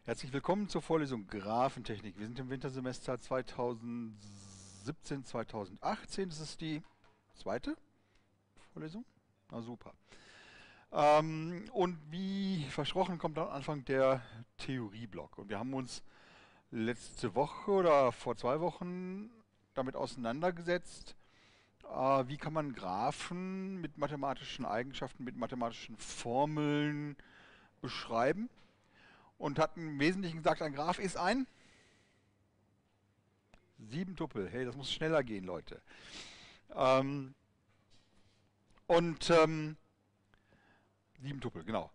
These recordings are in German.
Herzlich willkommen zur Vorlesung Graphentechnik. Wir sind im Wintersemester 2017, 2018. Das ist die zweite Vorlesung. Na super. Und wie versprochen kommt am Anfang der Theorieblock. Und wir haben uns letzte Woche oder vor 2 Wochen damit auseinandergesetzt, wie kann man Graphen mit mathematischen Eigenschaften, mit mathematischen Formeln beschreiben. Und hat im Wesentlichen gesagt, ein Graph ist ein 7-Tuppel. Hey, das muss schneller gehen, Leute. Ähm, und 7-Tuppel, genau.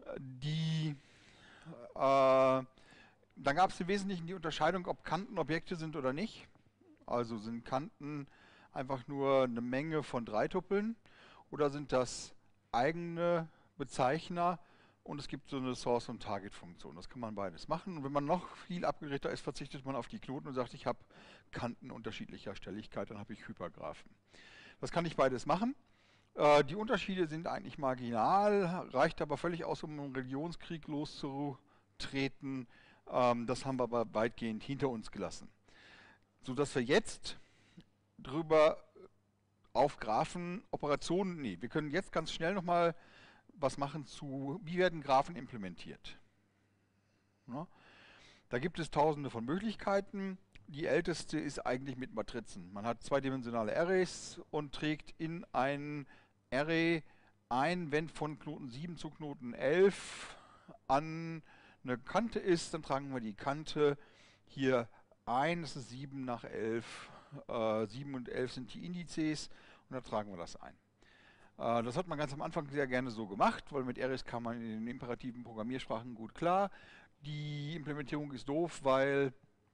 Dann gab es im Wesentlichen die Unterscheidung, ob Kanten Objekte sind oder nicht. Also sind Kanten einfach nur eine Menge von 3 Tuppeln oder sind das eigene Bezeichner und es gibt so eine Source- und Target-Funktion. Das kann man beides machen. Und wenn man noch viel abgeregter ist, verzichtet man auf die Knoten und sagt, ich habe Kanten unterschiedlicher Stelligkeit, dann habe ich Hypergraphen. Das kann ich beides machen. Die Unterschiede sind eigentlich marginal, reicht aber völlig aus, um einen Religionskrieg loszutreten. Das haben wir aber weitgehend hinter uns gelassen. Sodass wir jetzt drüber auf Graphen Operationen, nee, wir können jetzt ganz schnell nochmal was machen zu, wie werden Graphen implementiert. Ja? Da gibt es tausende von Möglichkeiten. Die älteste ist eigentlich mit Matrizen. Man hat zweidimensionale Arrays und trägt in ein Array ein, wenn von Knoten 7 zu Knoten 11 an eine Kante ist, dann tragen wir die Kante hier ein. Das ist 7 nach 11. 7 und 11 sind die Indizes und dann tragen wir das ein. Das hat man ganz am Anfang sehr gerne so gemacht, weil mit Arrays kam man in den imperativen Programmiersprachen gut klar. Die Implementierung ist doof, weil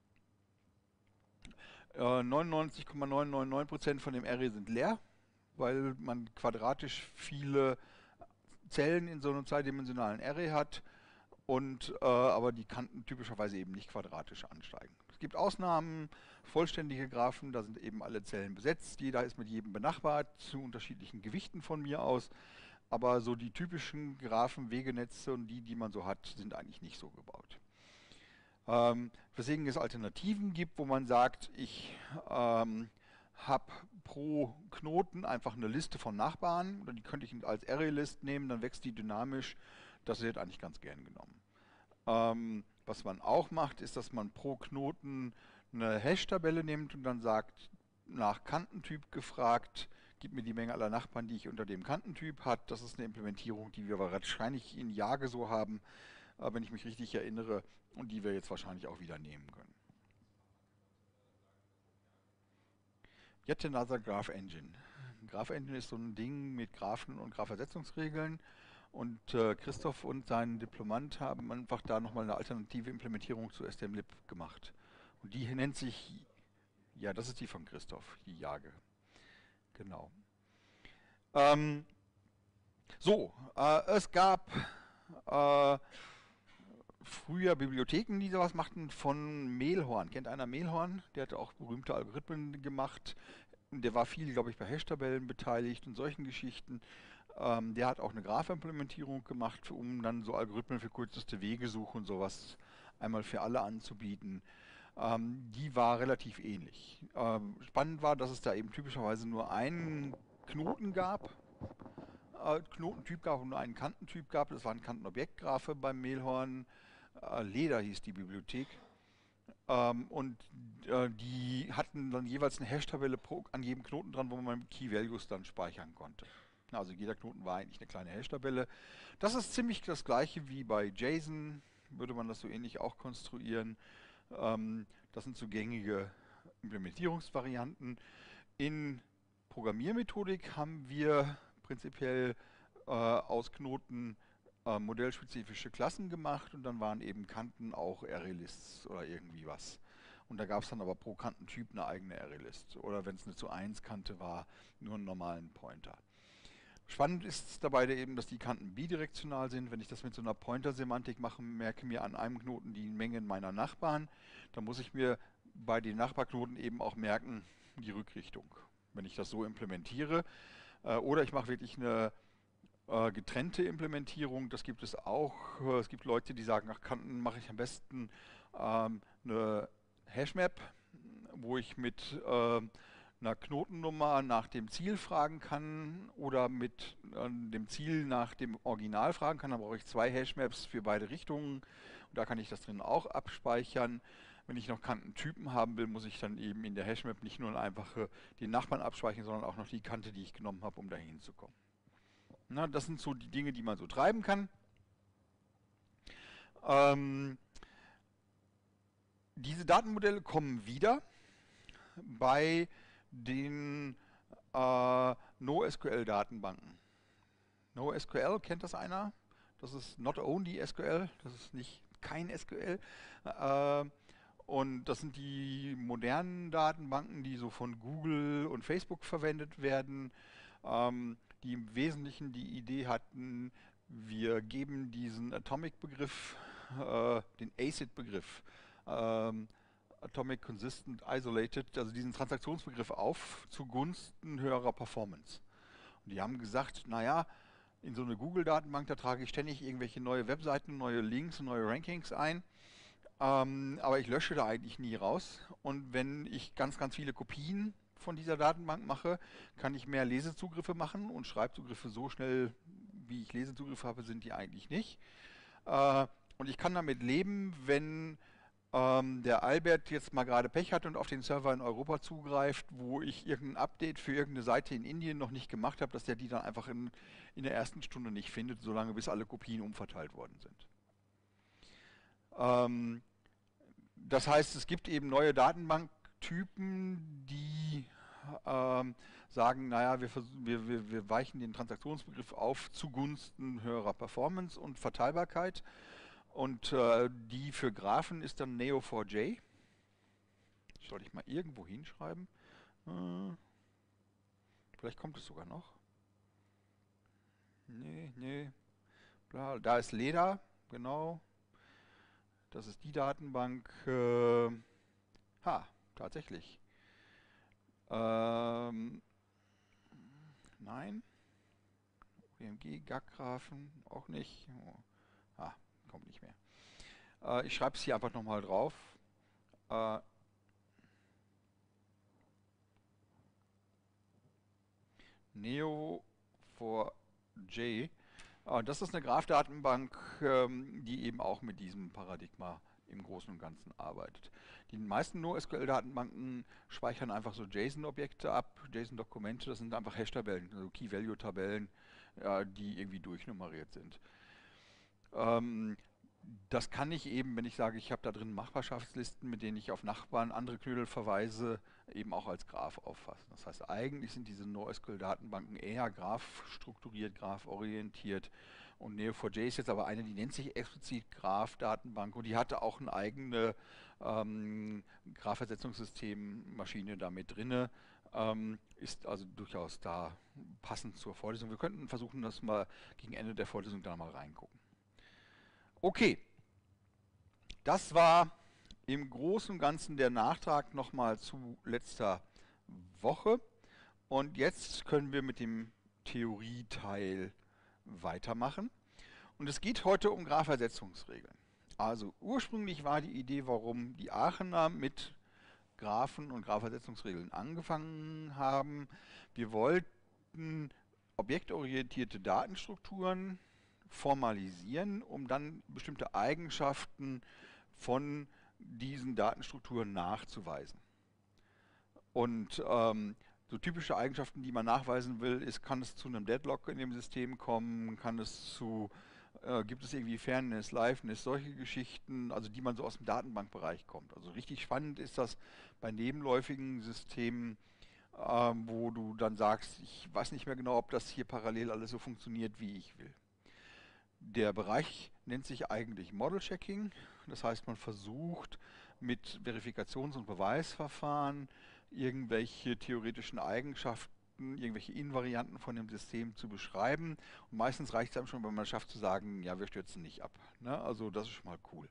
99,999% von dem Array sind leer, weil man quadratisch viele Zellen in so einem zweidimensionalen Array hat und aber die Kanten typischerweise eben nicht quadratisch ansteigen. Es gibt Ausnahmen, vollständige Graphen, da sind eben alle Zellen besetzt, jeder ist mit jedem benachbart, zu unterschiedlichen Gewichten von mir aus, aber so die typischen Graphen, Wegenetze und die man so hat, sind eigentlich nicht so gebaut. Weswegen es Alternativen gibt, wo man sagt, ich habe pro Knoten einfach eine Liste von Nachbarn, oder die könnte ich als Array-List nehmen, dann wächst die dynamisch. Das wird eigentlich ganz gern genommen. Was man auch macht, ist, dass man pro Knoten eine Hash-Tabelle nimmt und dann sagt, nach Kantentyp gefragt, gib mir die Menge aller Nachbarn, die ich unter dem Kantentyp hat. Das ist eine Implementierung, die wir wahrscheinlich in Jage so haben, wenn ich mich richtig erinnere, und die wir jetzt wahrscheinlich auch wieder nehmen können. Yet another Graph Engine. Graph Engine ist so ein Ding mit Graphen und Graphersetzungsregeln. Und Christoph und sein Diplomant haben einfach da nochmal eine alternative Implementierung zu STMlib gemacht. Und die nennt sich, ja, das ist die von Christoph, die Jage. Genau. Ähm, es gab äh, früher Bibliotheken, die sowas machten, von Mehlhorn. Kennt einer Mehlhorn? Der hat auch berühmte Algorithmen gemacht. Der war viel, glaube ich, bei Hash-Tabellen beteiligt und solchen Geschichten. Der hat auch eine Graph-Implementierung gemacht, um dann so Algorithmen für kürzeste Wegesuche und sowas einmal für alle anzubieten. Die war relativ ähnlich. Spannend war, dass es da eben typischerweise nur einen Knoten gab, Knotentyp gab und nur einen Kantentyp gab. Das waren Kantenobjektgraphe beim Mehlhorn. Leder hieß die Bibliothek. Und die hatten dann jeweils eine Hash-Tabelle an jedem Knoten dran, wo man mit Key-Values dann speichern konnte. Also jeder Knoten war eigentlich eine kleine Hash-Tabelle. Das ist ziemlich das gleiche wie bei JSON, würde man das so ähnlich auch konstruieren. Das sind so gängige Implementierungsvarianten. In Programmiermethodik haben wir prinzipiell aus Knoten modellspezifische Klassen gemacht und dann waren eben Kanten auch Array-Lists oder irgendwie was. Und da gab es dann aber pro Kantentyp eine eigene Array-List. Oder wenn es eine zu 1 Kante war, nur einen normalen Pointer. Spannend ist dabei eben, dass die Kanten bidirektional sind. Wenn ich das mit so einer Pointer-Semantik mache, merke mir an einem Knoten die Mengen meiner Nachbarn, dann muss ich mir bei den Nachbarknoten eben auch merken, die Rückrichtung, wenn ich das so implementiere. Oder ich mache wirklich eine getrennte Implementierung, das gibt es auch. Es gibt Leute, die sagen, ach, mache ich am besten eine Hashmap, wo ich mit einer Knotennummer nach dem Ziel fragen kann oder mit dem Ziel nach dem Original fragen kann. Dann brauche ich zwei Hashmaps für beide Richtungen. Und da kann ich das drin auch abspeichern. Wenn ich noch Kantentypen haben will, muss ich dann eben in der Hashmap nicht nur einfach den Nachbarn abspeichern, sondern auch noch die Kante, die ich genommen habe, um da hinzukommen. Na, das sind so die Dinge, die man so treiben kann. Ähm, diese Datenmodelle kommen wieder bei den NoSQL-Datenbanken. NoSQL, kennt das einer? Das ist not only SQL, das ist nicht kein SQL. Äh, und das sind die modernen Datenbanken, die so von Google und Facebook verwendet werden, die im Wesentlichen die Idee hatten, wir geben diesen Atomic-Begriff, den ACID-Begriff, Atomic Consistent Isolated, also diesen Transaktionsbegriff auf zugunsten höherer Performance. Und die haben gesagt, naja, in so eine Google-Datenbank, da trage ich ständig irgendwelche neue Webseiten, neue Links und neue Rankings ein. Aber ich lösche da eigentlich nie raus. Und wenn ich ganz, ganz viele Kopien von dieser Datenbank mache, kann ich mehr Lesezugriffe machen und Schreibzugriffe so schnell, wie ich Lesezugriffe habe, sind die eigentlich nicht. Und ich kann damit leben, wenn der Albert jetzt mal gerade Pech hat und auf den Server in Europa zugreift, wo ich irgendein Update für irgendeine Seite in Indien noch nicht gemacht habe, dass der die dann einfach in der ersten Stunde nicht findet, solange bis alle Kopien umverteilt worden sind. Ähm, Das heißt, es gibt eben neue Datenbanktypen, die sagen, naja, wir weichen den Transaktionsbegriff auf zugunsten höherer Performance und Verteilbarkeit. Und die für Graphen ist dann Neo4j. Sollte ich mal irgendwo hinschreiben? Äh, Vielleicht kommt es sogar noch. Nee, nee. Bla, da ist Leda, genau. Das ist die Datenbank. Tatsächlich. Ähm, nein. OMG, GAG-Graphen auch nicht. Kommt nicht mehr. Ich schreibe es hier einfach nochmal drauf. Äh, Neo4j. Das ist eine Graph-Datenbank, die eben auch mit diesem Paradigma im Großen und Ganzen arbeitet. Die meisten NoSQL-Datenbanken speichern einfach so JSON-Objekte ab, JSON-Dokumente, das sind einfach Hash-Tabellen, also Key-Value-Tabellen, die irgendwie durchnummeriert sind. Das kann ich eben, wenn ich sage, ich habe da drin Machbarschaftslisten, mit denen ich auf Nachbarn, andere Knödel verweise, eben auch als Graph auffassen. Das heißt, eigentlich sind diese NoSQL-Datenbanken eher Graph-strukturiert, Graph-orientiert. Und Neo4j ist jetzt aber eine, die nennt sich explizit Graph-Datenbank und die hatte auch eine eigene Graph-Versetzungssystem-Maschine da mit drinne. Ist also durchaus da passend zur Vorlesung. Wir könnten versuchen, das mal gegen Ende der Vorlesung da mal reingucken. Okay, das war im Großen und Ganzen der Nachtrag nochmal zu letzter Woche. Und jetzt können wir mit dem Theorieteil weitermachen. Und es geht heute um Graphersetzungsregeln. Also ursprünglich war die Idee, warum die Aachener mit Graphen und Graphersetzungsregeln angefangen haben. Wir wollten objektorientierte Datenstrukturen formalisieren, um dann bestimmte Eigenschaften von diesen Datenstrukturen nachzuweisen. Und so typische Eigenschaften, die man nachweisen will, ist, kann es zu einem Deadlock in dem System kommen, gibt es irgendwie Fairness, Liveness, solche Geschichten, also die man so aus dem Datenbankbereich kommt. Also richtig spannend ist das bei nebenläufigen Systemen, wo du dann sagst, ich weiß nicht mehr genau, ob das hier parallel alles so funktioniert, wie ich will. Der Bereich nennt sich eigentlich Model Checking. Das heißt, man versucht mit Verifikations- und Beweisverfahren irgendwelche theoretischen Eigenschaften, irgendwelche Invarianten von dem System zu beschreiben. Und meistens reicht es einem schon, wenn man es schafft zu sagen, ja, wir stürzen nicht ab. Ne? Also das ist schon mal cool.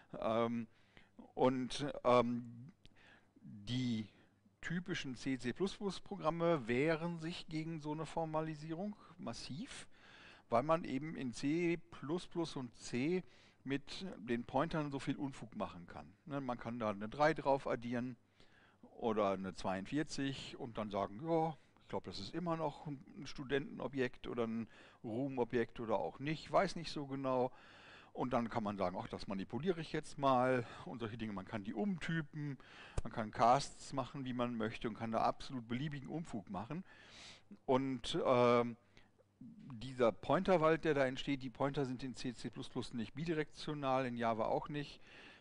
Die typischen C++-Programme wehren sich gegen so eine Formalisierung massiv, weil man eben in C++ und C mit den Pointern so viel Unfug machen kann. Ne, man kann da eine 3 drauf addieren oder eine 42 und dann sagen, ja, ich glaube, das ist immer noch ein Studentenobjekt oder ein Room-Objekt oder auch nicht, weiß nicht so genau. Und dann kann man sagen, ach, das manipuliere ich jetzt mal und solche Dinge. Man kann die umtypen, man kann Casts machen, wie man möchte und kann da absolut beliebigen Unfug machen. Und dieser Pointerwald, der da entsteht, die Pointer sind in C++ nicht bidirektional, in Java auch nicht.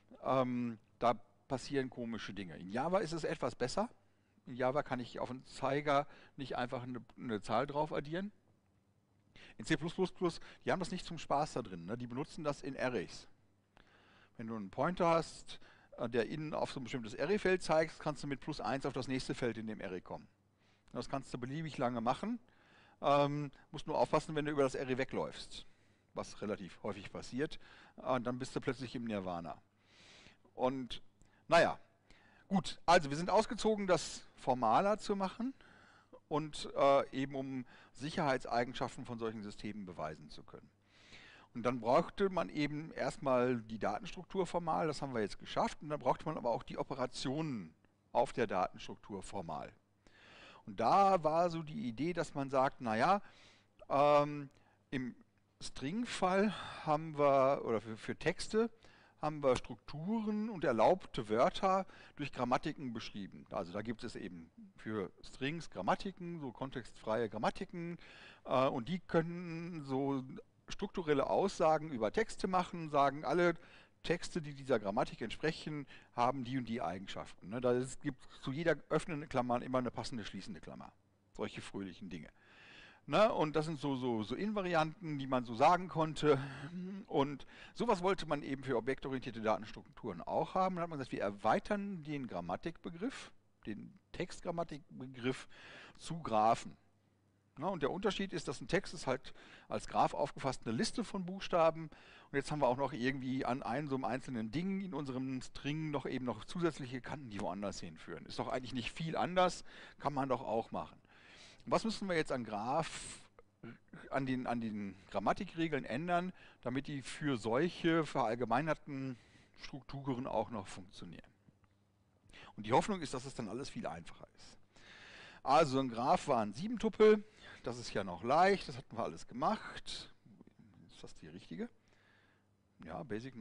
Da passieren komische Dinge. In Java ist es etwas besser. In Java kann ich auf einen Zeiger nicht einfach eine Zahl drauf addieren. In C++, die haben das nicht zum Spaß da drin. Ne? Die benutzen das in Arrays. Wenn du einen Pointer hast, der innen auf so ein bestimmtes Array-Feld zeigt, kannst du mit +1 auf das nächste Feld in dem Array kommen. Das kannst du beliebig lange machen. Musst nur aufpassen, wenn du über das Array wegläufst, was relativ häufig passiert. Dann bist du plötzlich im Nirvana. Und naja, gut, also wir sind ausgezogen, das formaler zu machen und eben um Sicherheitseigenschaften von solchen Systemen beweisen zu können. Und dann brauchte man eben erstmal die Datenstruktur formal, das haben wir jetzt geschafft, und dann brauchte man aber auch die Operationen auf der Datenstruktur formal. Und da war so die Idee, dass man sagt, naja, im String-Fall haben wir, oder für Texte, haben wir Strukturen und erlaubte Wörter durch Grammatiken beschrieben. Also da gibt es eben für Strings Grammatiken, so kontextfreie Grammatiken, und die können so strukturelle Aussagen über Texte machen, sagen, alle Texte, die dieser Grammatik entsprechen, haben die und die Eigenschaften. Ne? Da gibt es zu jeder öffnenden Klammer immer eine passende schließende Klammer. Solche fröhlichen Dinge. Ne? Und das sind so Invarianten, die man so sagen konnte. Und sowas wollte man eben für objektorientierte Datenstrukturen auch haben. Dann hat man gesagt, wir erweitern den Grammatikbegriff, den Textgrammatikbegriff zu Graphen. Ja, und der Unterschied ist, dass ein Text ist halt als Graph aufgefasst eine Liste von Buchstaben. Und jetzt haben wir auch noch irgendwie an so einem einzelnen Ding in unserem String noch eben noch zusätzliche Kanten, die woanders hinführen. Ist doch eigentlich nicht viel anders, kann man doch auch machen. Was müssen wir jetzt an an den Grammatikregeln ändern, damit die für solche verallgemeinerten Strukturen auch noch funktionieren? Und die Hoffnung ist, dass es dann alles viel einfacher ist. Also ein Graph war ein 7-Tupel, das ist ja noch leicht, das hatten wir alles gemacht. Ist das die richtige? Ja, Basic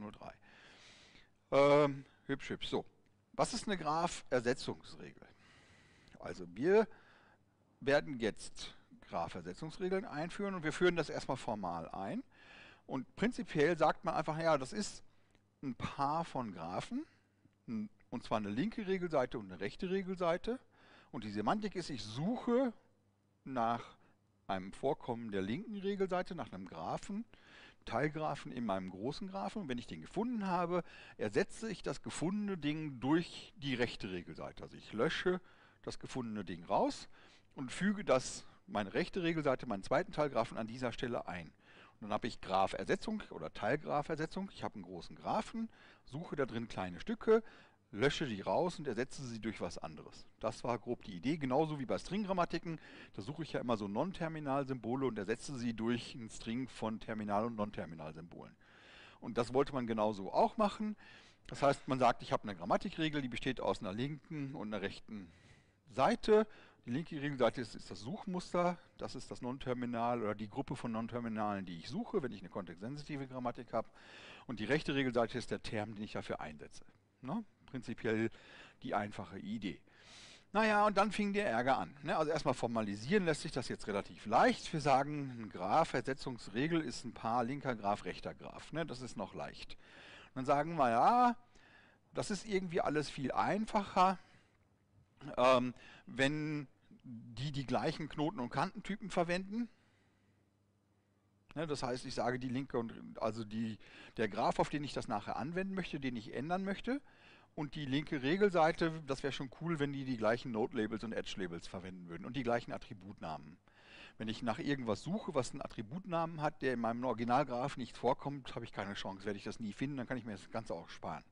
03. Hübsch, hübsch. So, was ist eine Graph-Ersetzungsregel? Also wir werden jetzt Graph-Ersetzungsregeln einführen und wir führen das erstmal formal ein. Und prinzipiell sagt man einfach, ja, das ist ein Paar von Graphen, und zwar eine linke Regelseite und eine rechte Regelseite. Und die Semantik ist, ich suche nach einem Vorkommen der linken Regelseite, nach einem Graphen, Teilgraphen in meinem großen Graphen. Und wenn ich den gefunden habe, ersetze ich das gefundene Ding durch die rechte Regelseite. Also ich lösche das gefundene Ding raus und füge meine rechte Regelseite, meinen zweiten Teilgraphen an dieser Stelle ein. Und dann habe ich Graphersetzung oder Teilgraphersetzung. Ich habe einen großen Graphen, suche da drin kleine Stücke, lösche die raus und ersetze sie durch was anderes. Das war grob die Idee, genauso wie bei String-Grammatiken. Da suche ich ja immer so Non-Terminal-Symbole und ersetze sie durch einen String von Terminal- und Non-Terminal-Symbolen. Und das wollte man genauso auch machen. Das heißt, man sagt, ich habe eine Grammatikregel, die besteht aus einer linken und einer rechten Seite. Die linke Regelseite ist das Suchmuster, das ist das Non-Terminal oder die Gruppe von Non-Terminalen, die ich suche, wenn ich eine kontextsensitive Grammatik habe. Und die rechte Regelseite ist der Term, den ich dafür einsetze. Ne? Prinzipiell die einfache Idee. Naja, und dann fing der Ärger an. Ne? Also erstmal formalisieren lässt sich das jetzt relativ leicht. Wir sagen, eine Graph-Ersetzungsregel ist ein Paar linker Graph, rechter Graph. Ne? Das ist noch leicht. Und dann sagen wir, ja, das ist irgendwie alles viel einfacher, wenn die gleichen Knoten- und Kantentypen verwenden. Ne? Das heißt, ich sage die linke also der Graph, auf den ich das nachher anwenden möchte, den ich ändern möchte, und die linke Regelseite, das wäre schon cool, wenn die gleichen Node-Labels und Edge-Labels verwenden würden und die gleichen Attributnamen. Wenn ich nach irgendwas suche, was einen Attributnamen hat, der in meinem Originalgraph nicht vorkommt, habe ich keine Chance. Werde ich das nie finden, dann kann ich mir das Ganze auch sparen.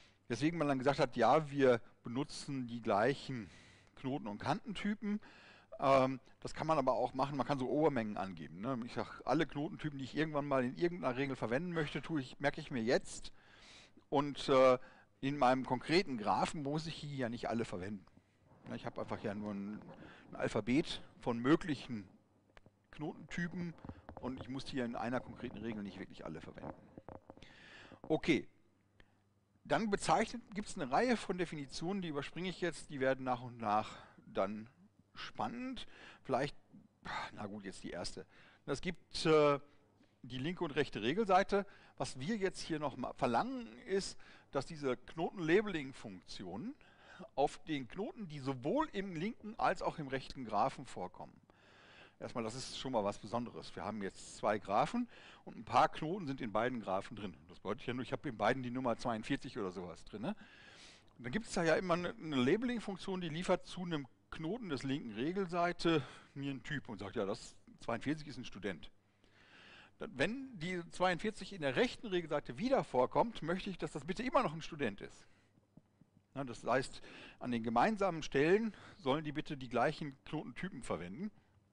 Deswegen man dann gesagt hat, ja, wir benutzen die gleichen Knoten- und Kantentypen, Das kann man aber auch machen, man kann so Obermengen angeben. Ne? Ich sage, alle Knotentypen, die ich irgendwann mal in irgendeiner Regel verwenden möchte, merke ich mir jetzt. Und in meinem konkreten Graphen muss ich hier ja nicht alle verwenden. Ich habe einfach ja nur ein Alphabet von möglichen Knotentypen und ich muss hier in einer konkreten Regel nicht wirklich alle verwenden. Okay, dann gibt es eine Reihe von Definitionen, die überspringe ich jetzt, die werden nach und nach dann spannend. Vielleicht, na gut, jetzt die erste. Es gibt die linke und rechte Regelseite. Was wir jetzt hier noch mal verlangen, ist, dass diese Knoten-Labeling-Funktionen auf den Knoten, die sowohl im linken als auch im rechten Graphen vorkommen. Erstmal, das ist schon mal was Besonderes. Wir haben jetzt zwei Graphen und ein paar Knoten sind in beiden Graphen drin. Das bedeutet ja nur, ich habe in beiden die Nummer 42 oder sowas drin. Ne? Und dann gibt es da ja immer eine Labeling-Funktion, die liefert zu einem Knoten des linken Regelseite mir einen Typ und sagt, ja, das 42 ist ein Student. Wenn die 42 in der rechten Regelseite wieder vorkommt, möchte ich, dass das bitte immer noch ein Student ist. Ja, das heißt, an den gemeinsamen Stellen sollen die bitte die gleichen Knotentypen verwenden.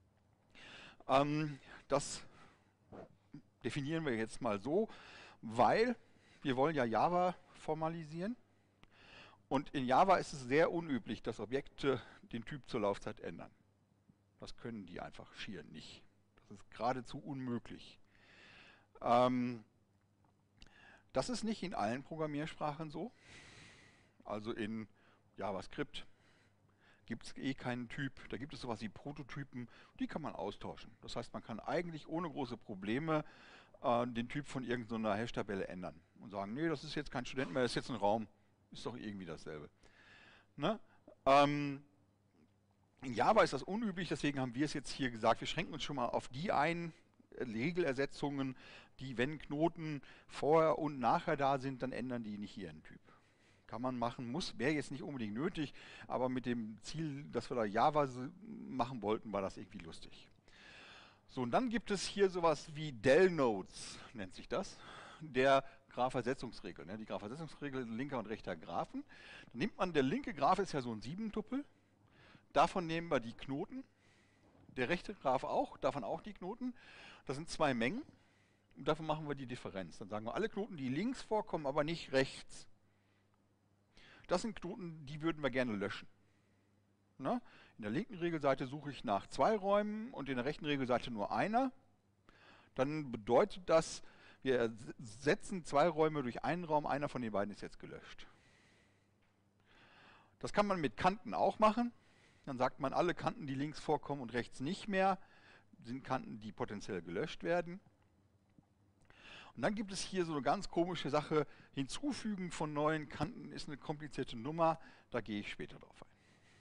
Das definieren wir jetzt mal so, weil wir wollen ja Java formalisieren. Und in Java ist es sehr unüblich, dass Objekte den Typ zur Laufzeit ändern. Das können die einfach schier nicht. Das ist geradezu unmöglich. Das ist nicht in allen Programmiersprachen so. Also in JavaScript gibt es keinen Typ. Da gibt es sowas wie Prototypen, die kann man austauschen. Das heißt, man kann eigentlich ohne große Probleme den Typ von irgendeiner Hash-Tabelle ändern und sagen, nee, das ist jetzt kein Student mehr, das ist jetzt ein Raum. Ist doch irgendwie dasselbe. Ne? In Java ist das unüblich, deswegen haben wir es jetzt hier gesagt, wir schränken uns schon mal auf die ein, Regelersetzungen, die, wenn Knoten vorher und nachher da sind, dann ändern die nicht ihren Typ. Kann man machen, wäre jetzt nicht unbedingt nötig, aber mit dem Ziel, dass wir da Java machen wollten, war das irgendwie lustig. So, und dann gibt es hier sowas wie Del-Nodes, nennt sich das, der Graphersetzungsregel. Ne? Die Graphersetzungsregel linker und rechter Graphen. Dann nimmt man, der linke Graph ist ja so ein 7-Tupel, davon nehmen wir die Knoten, der rechte Graph auch, davon auch die Knoten. Das sind zwei Mengen und davon machen wir die Differenz. Dann sagen wir, alle Knoten, die links vorkommen, aber nicht rechts. Das sind Knoten, die würden wir gerne löschen. Na? In der linken Regelseite suche ich nach 2 Räumen und in der rechten Regelseite nur einer. Dann bedeutet das, wir setzen 2 Räume durch einen Raum, einer von den beiden ist jetzt gelöscht. Das kann man mit Kanten auch machen. Dann sagt man, alle Kanten, die links vorkommen und rechts nicht mehr, sind Kanten, die potenziell gelöscht werden. Und dann gibt es hier so eine ganz komische Sache, Hinzufügen von neuen Kanten ist eine komplizierte Nummer, da gehe ich später drauf ein.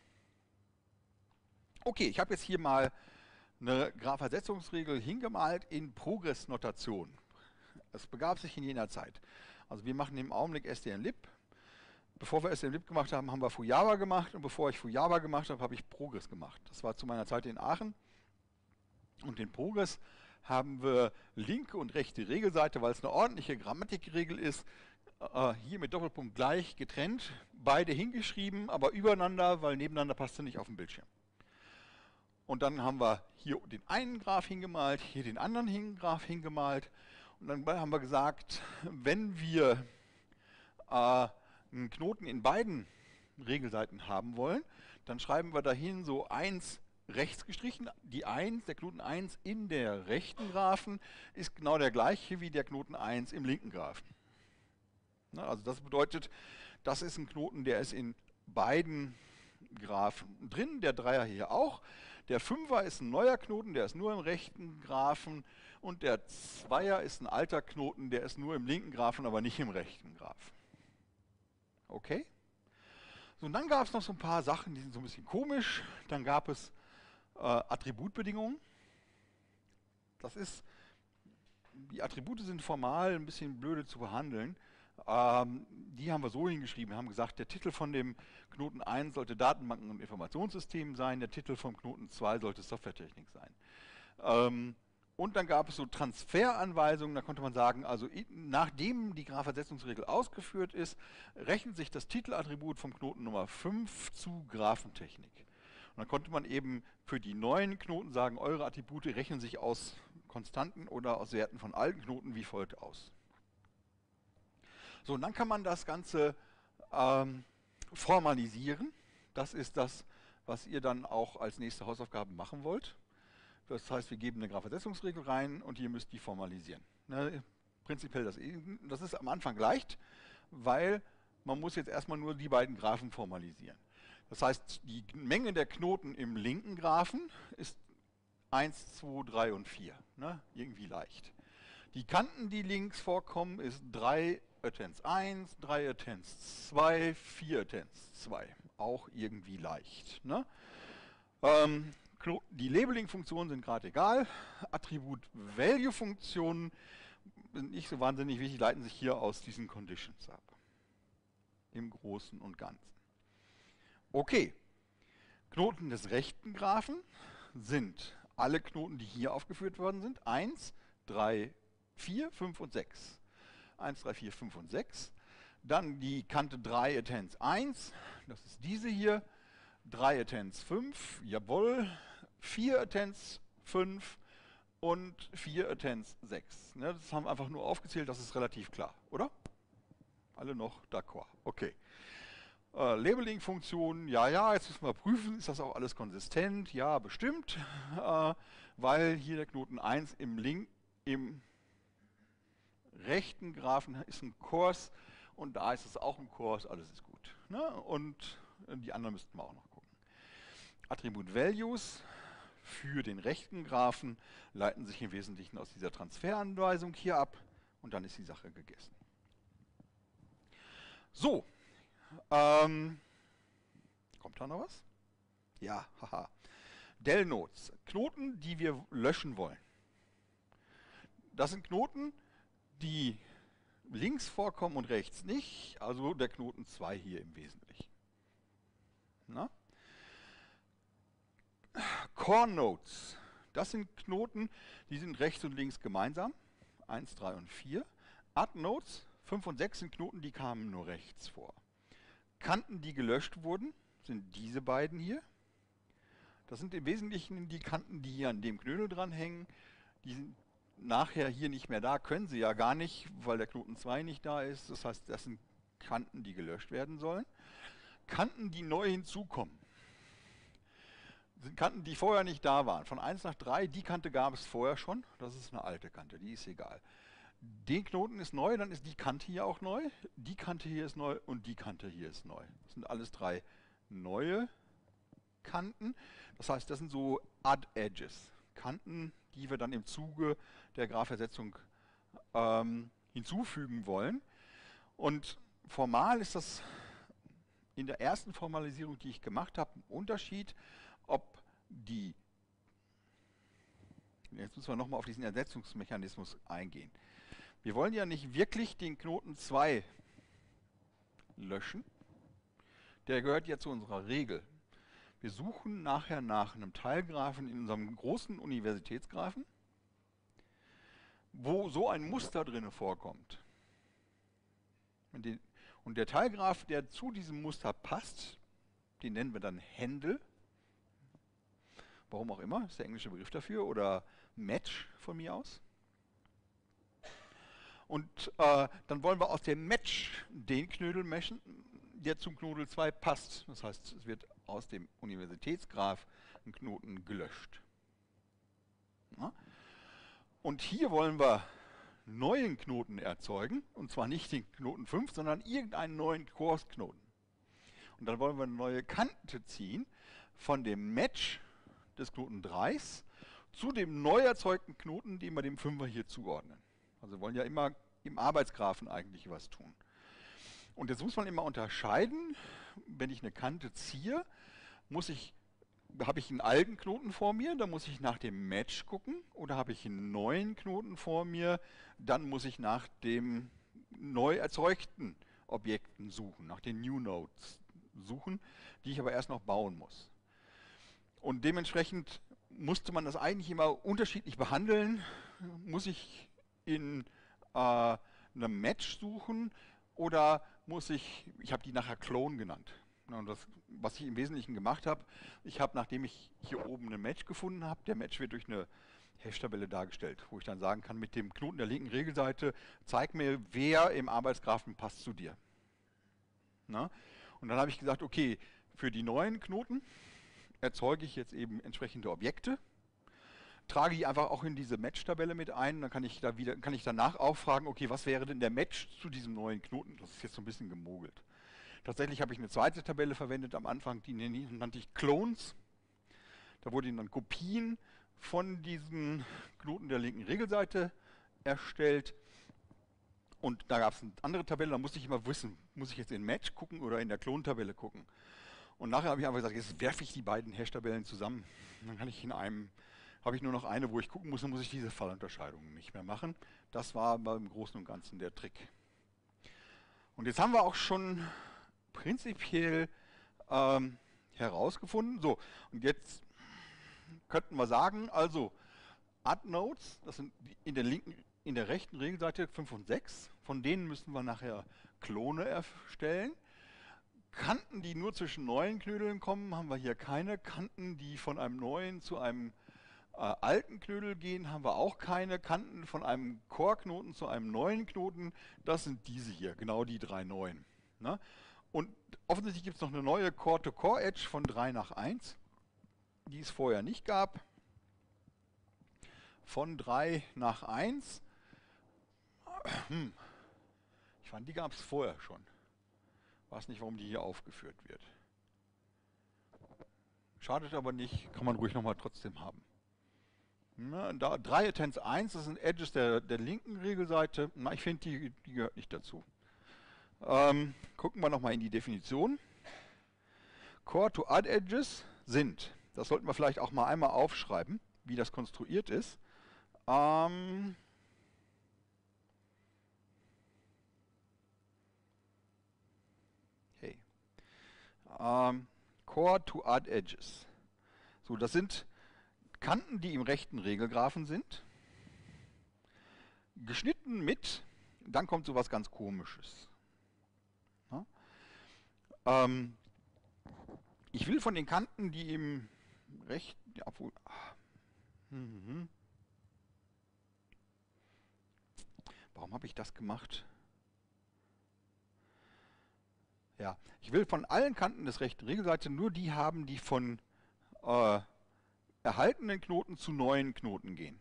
Okay, ich habe jetzt hier mal eine Graphersetzungsregel hingemalt in Progress-Notation. Es begab sich in jener Zeit. Also wir machen im Augenblick STM-Lib. Bevor wir STM-Lib gemacht haben, haben wir Fujava gemacht und bevor ich Fujava gemacht habe, habe ich Progress gemacht. Das war zu meiner Zeit in Aachen. Und in Progress haben wir linke und rechte Regelseite, weil es eine ordentliche Grammatikregel ist, hier mit Doppelpunkt gleich getrennt, beide hingeschrieben, aber übereinander, weil nebeneinander passt sie nicht auf dem Bildschirm. Und dann haben wir hier den einen Graph hingemalt, hier den anderen Graph hingemalt. Und dann haben wir gesagt, wenn wir einen Knoten in beiden Regelseiten haben wollen, dann schreiben wir dahin so 1 rechts gestrichen. Die 1, der Knoten 1 in der rechten Graphen ist genau der gleiche wie der Knoten 1 im linken Graphen. Na, also das bedeutet, das ist ein Knoten, der ist in beiden Graphen drin, der Dreier hier auch. Der Fünfer ist ein neuer Knoten, der ist nur im rechten Graphen und der Zweier ist ein alter Knoten, der ist nur im linken Graphen, aber nicht im rechten Graphen. Okay? So, und dann gab es noch so ein paar Sachen, die sind so ein bisschen komisch. Dann gab es Attributbedingungen. Das ist, die Attribute sind formal ein bisschen blöde zu behandeln. Die haben wir so hingeschrieben. Wir haben gesagt, der Titel von dem Knoten 1 sollte Datenbanken und Informationssystem sein, der Titel vom Knoten 2 sollte Softwaretechnik sein. Und dann gab es so Transferanweisungen, da konnte man sagen, also nachdem die Graphersetzungsregel ausgeführt ist, rechnet sich das Titelattribut vom Knoten Nummer 5 zu Graphentechnik. Und dann konnte man eben für die neuen Knoten sagen, eure Attribute rechnen sich aus Konstanten oder aus Werten von alten Knoten wie folgt aus. So, und dann kann man das Ganze formalisieren. Das ist das, was ihr dann auch als nächste Hausaufgabe machen wollt. Das heißt, wir geben eine Graphensetzungsregel rein und ihr müsst die formalisieren. Ne, prinzipiell das ist am Anfang leicht, weil man muss jetzt erstmal nur die beiden Graphen formalisieren. Das heißt, die Menge der Knoten im linken Graphen ist 1, 2, 3 und 4. Ne? Irgendwie leicht. Die Kanten, die links vorkommen, ist 3 Attends 1, 3 Attends 2, 4 Attends 2. Auch irgendwie leicht. Ne? Die Labeling-Funktionen sind gerade egal. Attribut-Value-Funktionen sind nicht so wahnsinnig wichtig, leiten sich hier aus diesen Conditions ab. Im Großen und Ganzen. Okay, Knoten des rechten Graphen sind alle Knoten, die hier aufgeführt worden sind. 1, 3, 4, 5 und 6. 1, 3, 4, 5 und 6. Dann die Kante 3 Attends 1, das ist diese hier. 3 Attends 5, jawohl. 4 Attends 5 und 4 Attends 6. Ne, das haben wir einfach nur aufgezählt, das ist relativ klar, oder? Alle noch d'accord, okay. Labeling-Funktionen, ja, jetzt müssen wir prüfen, ist das auch alles konsistent? Ja, bestimmt, weil hier der Knoten 1 im rechten Graphen ist ein Kurs und da ist es auch ein Kurs, alles ist gut. Ne? Und die anderen müssten wir auch noch gucken. Attribut-Values für den rechten Graphen leiten sich im Wesentlichen aus dieser Transferanweisung hier ab und dann ist die Sache gegessen. So, kommt da noch was? Ja, haha. Del-Nodes, Knoten, die wir löschen wollen. Das sind Knoten, die links vorkommen und rechts nicht, also der Knoten 2 hier im Wesentlichen. Na? Core-Nodes, das sind Knoten, die sind rechts und links gemeinsam, 1, 3 und 4. Add-Nodes, 5 und 6 sind Knoten, die kamen nur rechts vor. Kanten, die gelöscht wurden, sind diese beiden hier. Das sind im Wesentlichen die Kanten, die hier an dem Knödel dranhängen. Die sind nachher hier nicht mehr da, können sie ja gar nicht, weil der Knoten 2 nicht da ist. Das heißt, das sind Kanten, die gelöscht werden sollen. Kanten, die neu hinzukommen, sind Kanten, die vorher nicht da waren. Von 1 nach 3, die Kante gab es vorher schon. Das ist eine alte Kante, die ist egal. Den Knoten ist neu, dann ist die Kante hier auch neu, die Kante hier ist neu und die Kante hier ist neu. Das sind alles 3 neue Kanten. Das heißt, das sind so Add-Edges. Kanten, die wir dann im Zuge der Graphersetzung hinzufügen wollen. Und formal ist das in der ersten Formalisierung, die ich gemacht habe, ein Unterschied, ob die, jetzt müssen wir nochmal auf diesen Ersetzungsmechanismus eingehen. Wir wollen ja nicht wirklich den Knoten 2 löschen. Der gehört ja zu unserer Regel. Wir suchen nachher nach einem Teilgraphen in unserem großen Universitätsgraphen, wo so ein Muster drin vorkommt. Und der Teilgraph, der zu diesem Muster passt, den nennen wir dann Händel. Warum auch immer, ist der englische Begriff dafür, oder Match von mir aus. Und dann wollen wir aus dem Match den Knödel meschen, der zum Knoten 2 passt. Das heißt, es wird aus dem Universitätsgraph ein Knoten gelöscht. Ja? Und hier wollen wir neuen Knoten erzeugen, und zwar nicht den Knoten 5, sondern irgendeinen neuen Kursknoten. Und dann wollen wir eine neue Kante ziehen von dem Match des Knoten 3 zu dem neu erzeugten Knoten, den wir dem 5er hier zuordnen. Also wir wollen ja immer im Arbeitsgraphen eigentlich was tun. Und jetzt muss man immer unterscheiden, wenn ich eine Kante ziehe, habe ich einen alten Knoten vor mir, dann muss ich nach dem Match gucken, oder habe ich einen neuen Knoten vor mir, dann muss ich nach dem neu erzeugten Objekten suchen, nach den New Nodes suchen, die ich aber erst noch bauen muss. Und dementsprechend musste man das eigentlich immer unterschiedlich behandeln. Muss ich in einem Match suchen oder muss ich habe die nachher Clone genannt. Und das, was ich im Wesentlichen gemacht habe, ich habe, nachdem ich hier oben eine Match gefunden habe, der Match wird durch eine Hash-Tabelle dargestellt, wo ich dann sagen kann, mit dem Knoten der linken Regelseite, zeig mir, wer im Arbeitsgrafen passt zu dir. Na? Und dann habe ich gesagt, okay, für die neuen Knoten erzeuge ich jetzt eben entsprechende Objekte, trage die einfach auch in diese Match-Tabelle mit ein, dann kann ich danach auch fragen, okay, was wäre denn der Match zu diesem neuen Knoten? Das ist jetzt so ein bisschen gemogelt. Tatsächlich habe ich eine zweite Tabelle verwendet am Anfang, die nannte ich Clones. Da wurden dann Kopien von diesen Knoten der linken Regelseite erstellt. Und da gab es eine andere Tabelle, da musste ich immer wissen, muss ich jetzt in Match gucken oder in der Klontabelle gucken. Und nachher habe ich einfach gesagt, jetzt werfe ich die beiden Hash-Tabellen zusammen. Und dann kann ich habe ich nur noch eine, wo ich gucken muss, dann muss ich diese Fallunterscheidungen nicht mehr machen. Das war im Großen und Ganzen der Trick. Und jetzt haben wir auch schon prinzipiell herausgefunden. So, und jetzt könnten wir sagen, also Add-Nodes, das sind in der rechten Regelseite 5 und 6, von denen müssen wir nachher Klone erstellen. Kanten, die nur zwischen neuen Knödeln kommen, haben wir hier keine. Kanten, die von einem neuen zu einem alten Knödel gehen, haben wir auch keine. Kanten von einem Core-Knoten zu einem neuen Knoten, das sind diese hier, genau die 3 neuen. Ne? Und offensichtlich gibt es noch eine neue Core-to-Core-Edge von 3 nach 1, die es vorher nicht gab. Von 3 nach 1. Ich fand, die gab es vorher schon. Weiß nicht, warum die hier aufgeführt wird. Schadet aber nicht, kann man ruhig nochmal trotzdem haben. Na, 3 Attends 1, das sind Edges der linken Regelseite. Na, ich finde, die gehört nicht dazu. Gucken wir nochmal in die Definition. Core-to-Add-Edges sind, das sollten wir vielleicht auch mal einmal aufschreiben, wie das konstruiert ist. Core-to-Add-Edges. So, das sind Kanten, die im rechten Regelgraphen sind, geschnitten mit, dann kommt sowas ganz Komisches. Ja? Ich will von den Kanten, die im rechten, ja, obwohl, warum habe ich das gemacht? Ja, ich will von allen Kanten des rechten Regelseite nur die haben, die von erhaltenen Knoten zu neuen Knoten gehen.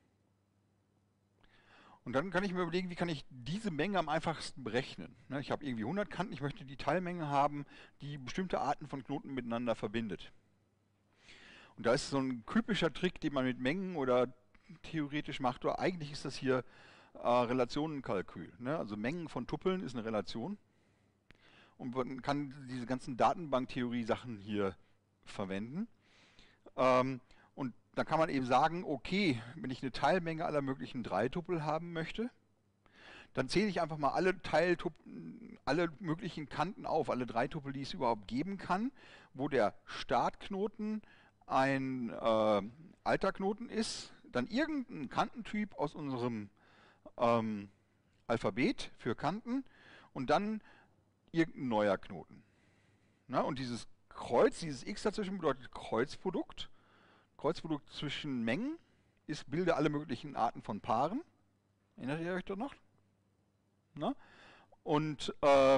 Und dann kann ich mir überlegen, wie kann ich diese Menge am einfachsten berechnen. Ne, ich habe irgendwie 100 Kanten, ich möchte die Teilmenge haben, die bestimmte Arten von Knoten miteinander verbindet. Und da ist so ein typischer Trick, den man mit Mengen oder theoretisch macht, oder eigentlich ist das hier Relationenkalkül. Ne? Also Mengen von Tupeln ist eine Relation. Und man kann diese ganzen Datenbanktheorie-Sachen hier verwenden. Und da kann man eben sagen, okay, wenn ich eine Teilmenge aller möglichen 3-Tupel haben möchte, dann zähle ich einfach mal alle möglichen Kanten auf, alle 3-Tupel, die es überhaupt geben kann, wo der Startknoten ein alter Knoten ist, dann irgendein Kantentyp aus unserem Alphabet für Kanten und dann irgendein neuer Knoten. Na, und dieses Kreuz, dieses x dazwischen bedeutet Kreuzprodukt. Kreuzprodukt zwischen Mengen bilde alle möglichen Arten von Paaren. Erinnert ihr euch doch noch? Na? Und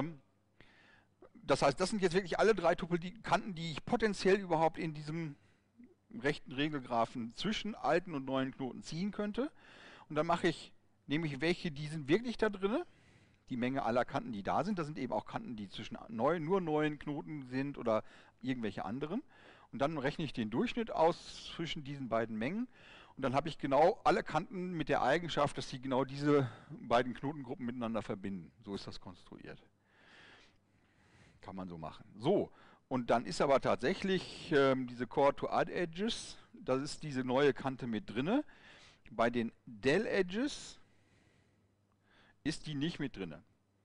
das heißt, das sind jetzt wirklich alle 3 Kanten, die ich potenziell überhaupt in diesem rechten Regelgraphen zwischen alten und neuen Knoten ziehen könnte. Und dann nehme ich welche, die sind wirklich da drin, die Menge aller Kanten, die da sind. Das sind eben auch Kanten, die zwischen nur neuen Knoten sind oder irgendwelche anderen. Und dann rechne ich den Durchschnitt aus zwischen diesen beiden Mengen. Und dann habe ich genau alle Kanten mit der Eigenschaft, dass sie genau diese beiden Knotengruppen miteinander verbinden. So ist das konstruiert. Kann man so machen. So, und dann ist aber tatsächlich diese Core-to-Add-Edges, das ist diese neue Kante mit drinne. Bei den Del-Edges ist die nicht mit drinne.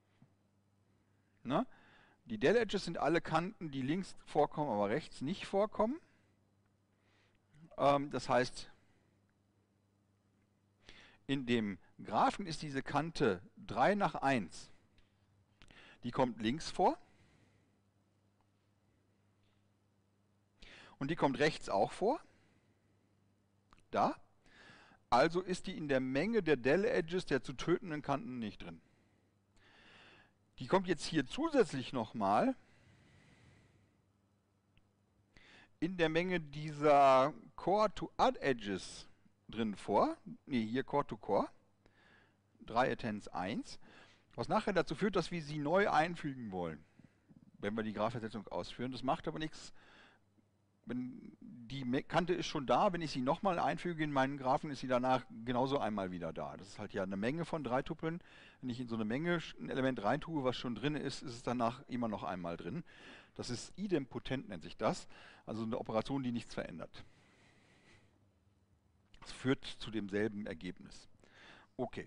Na? Die Del-Edges sind alle Kanten, die links vorkommen, aber rechts nicht vorkommen. Das heißt, in dem Graphen ist diese Kante 3 nach 1. Die kommt links vor. Und die kommt rechts auch vor. Da. Also ist die in der Menge der Del-Edges der zu tötenden Kanten nicht drin. Die kommt jetzt hier zusätzlich nochmal in der Menge dieser Core-to-Add-Edges drin vor. Ne, hier Core-to-Core. 3 Attends 1. Was nachher dazu führt, dass wir sie neu einfügen wollen, wenn wir die Graph-Versetzung ausführen. Das macht aber nichts. Die Kante ist schon da, wenn ich sie nochmal einfüge in meinen Graphen, ist sie danach genauso einmal wieder da. Das ist halt ja eine Menge von 3 Tupeln. Wenn ich in so eine Menge ein Element reintue, was schon drin ist, ist es danach immer noch einmal drin. Das ist idempotent, nennt sich das. Also eine Operation, die nichts verändert. Das führt zu demselben Ergebnis. Okay.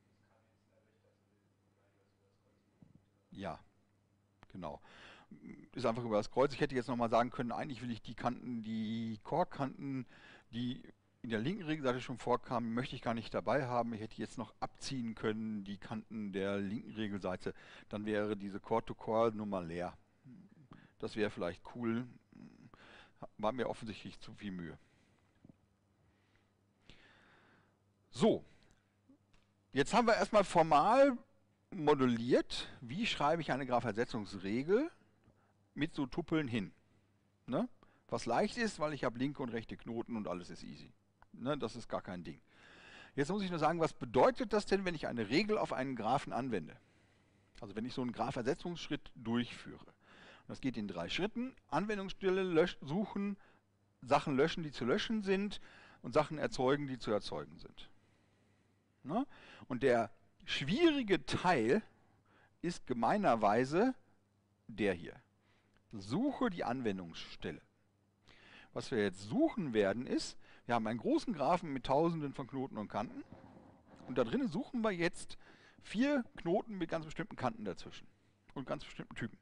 Ja, genau. Ist einfach über das Kreuz. Ich hätte jetzt nochmal sagen können, eigentlich will ich die Kanten, die Core-Kanten, die in der linken Regelseite schon vorkamen, möchte ich gar nicht dabei haben. Ich hätte jetzt noch abziehen können, die Kanten der linken Regelseite. Dann wäre diese Core-to-Core-Nummer leer. Das wäre vielleicht cool. War mir offensichtlich zu viel Mühe. So. Jetzt haben wir erstmal formal modelliert, wie schreibe ich eine Graph-Versetzungsregel mit so Tupeln hin. Ne? Was leicht ist, weil ich habe linke und rechte Knoten und alles ist easy. Ne? Das ist gar kein Ding. Jetzt muss ich nur sagen, was bedeutet das denn, wenn ich eine Regel auf einen Graphen anwende? Also wenn ich so einen Graph-Versetzungsschritt durchführe. Das geht in 3 Schritten. Anwendungsstelle suchen, Sachen löschen, die zu löschen sind und Sachen erzeugen, die zu erzeugen sind. Ne? Und der schwierige Teil ist gemeinerweise der hier. Suche die Anwendungsstelle. Was wir jetzt suchen werden ist, wir haben einen großen Graphen mit tausenden von Knoten und Kanten und da drinnen suchen wir jetzt 4 Knoten mit ganz bestimmten Kanten dazwischen und ganz bestimmten Typen.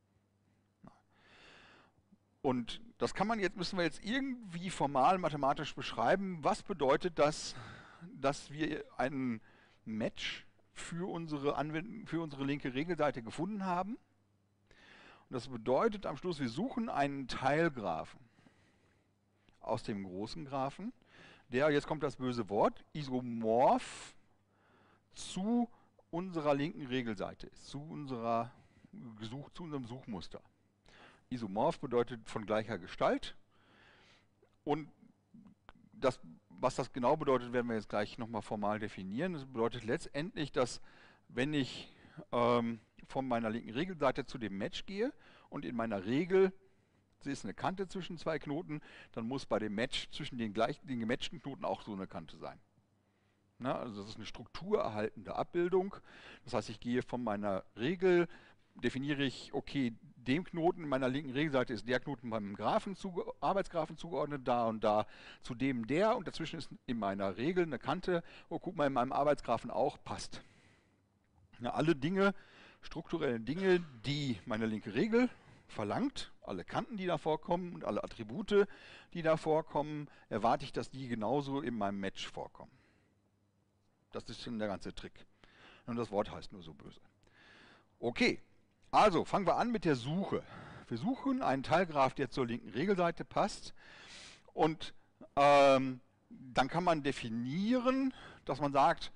Und das müssen wir jetzt irgendwie formal mathematisch beschreiben. Was bedeutet das, dass wir einen Match für unsere linke Regelseite gefunden haben? Und das bedeutet am Schluss, wir suchen einen Teilgraphen aus dem großen Graphen, der, jetzt kommt das böse Wort, isomorph zu unserer linken Regelseite ist, zu unserem Suchmuster. Isomorph bedeutet von gleicher Gestalt und was das genau bedeutet, werden wir jetzt gleich nochmal formal definieren. Das bedeutet letztendlich, dass wenn ich von meiner linken Regelseite zu dem Match gehe und in meiner Regel ist eine Kante zwischen 2 Knoten, dann muss bei dem Match zwischen den gematchten Knoten auch so eine Kante sein. Na, also das ist eine strukturerhaltende Abbildung. Das heißt, ich gehe von meiner Regel, definiere ich, okay, dem Knoten meiner linken Regelseite ist der Knoten beim Arbeitsgraphen zugeordnet, da und da, zu dem der und dazwischen ist in meiner Regel eine Kante, oh guck mal, in meinem Arbeitsgraphen auch, passt. Ja, alle Dinge, strukturellen Dinge, die meine linke Regel verlangt, alle Kanten, die da vorkommen und alle Attribute, die da vorkommen, erwarte ich, dass die genauso in meinem Match vorkommen. Das ist schon der ganze Trick. Und das Wort heißt nur so böse. Okay, also fangen wir an mit der Suche. Wir suchen einen Teilgraph, der zur linken Regelseite passt. Und dann kann man definieren, dass man sagt,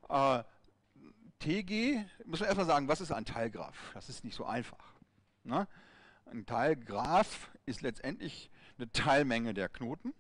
TG, müssen wir erstmal sagen, was ist ein Teilgraph? Das ist nicht so einfach. Ne? Ein Teilgraph ist letztendlich eine Teilmenge der Knoten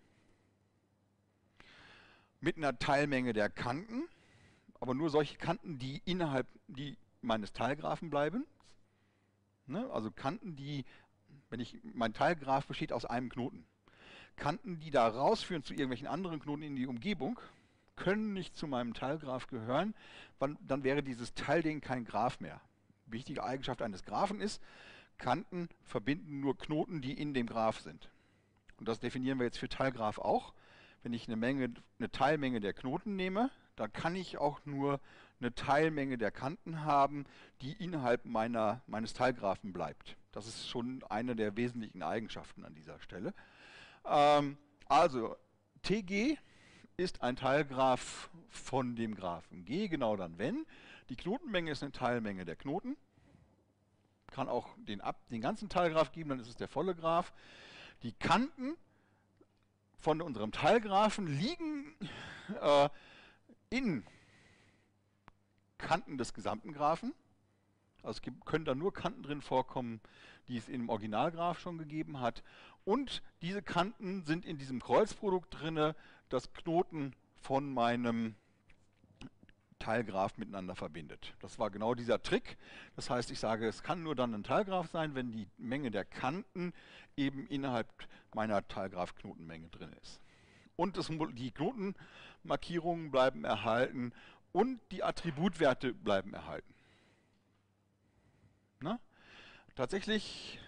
mit einer Teilmenge der Kanten, aber nur solche Kanten, die innerhalb meines Teilgraphen bleiben. Ne? Also Kanten, mein Teilgraph besteht aus einem Knoten. Kanten, die da rausführen zu irgendwelchen anderen Knoten in die Umgebung, können nicht zu meinem Teilgraph gehören, dann wäre dieses Teilding kein Graph mehr. Wichtige Eigenschaft eines Graphen ist, Kanten verbinden nur Knoten, die in dem Graph sind. Und das definieren wir jetzt für Teilgraph auch. Wenn ich eine Teilmenge der Knoten nehme, dann kann ich auch nur eine Teilmenge der Kanten haben, die innerhalb meines Teilgraphen bleibt. Das ist schon eine der wesentlichen Eigenschaften an dieser Stelle. Also TG ist ein Teilgraph von dem Graphen G, genau dann, wenn die Knotenmenge ist eine Teilmenge der Knoten. Kann auch den ganzen Teilgraph geben, dann ist es der volle Graph. Die Kanten von unserem Teilgraphen liegen in Kanten des gesamten Graphen. Also es können da nur Kanten drin vorkommen, die es im Originalgraph schon gegeben hat. Und diese Kanten sind in diesem Kreuzprodukt drin, das Knoten von meinem Teilgraph miteinander verbindet. Das war genau dieser Trick. Das heißt, ich sage, es kann nur dann ein Teilgraph sein, wenn die Menge der Kanten eben innerhalb meiner Teilgraph-Knotenmenge drin ist. Und die Knotenmarkierungen bleiben erhalten und die Attributwerte bleiben erhalten. Na? Tatsächlich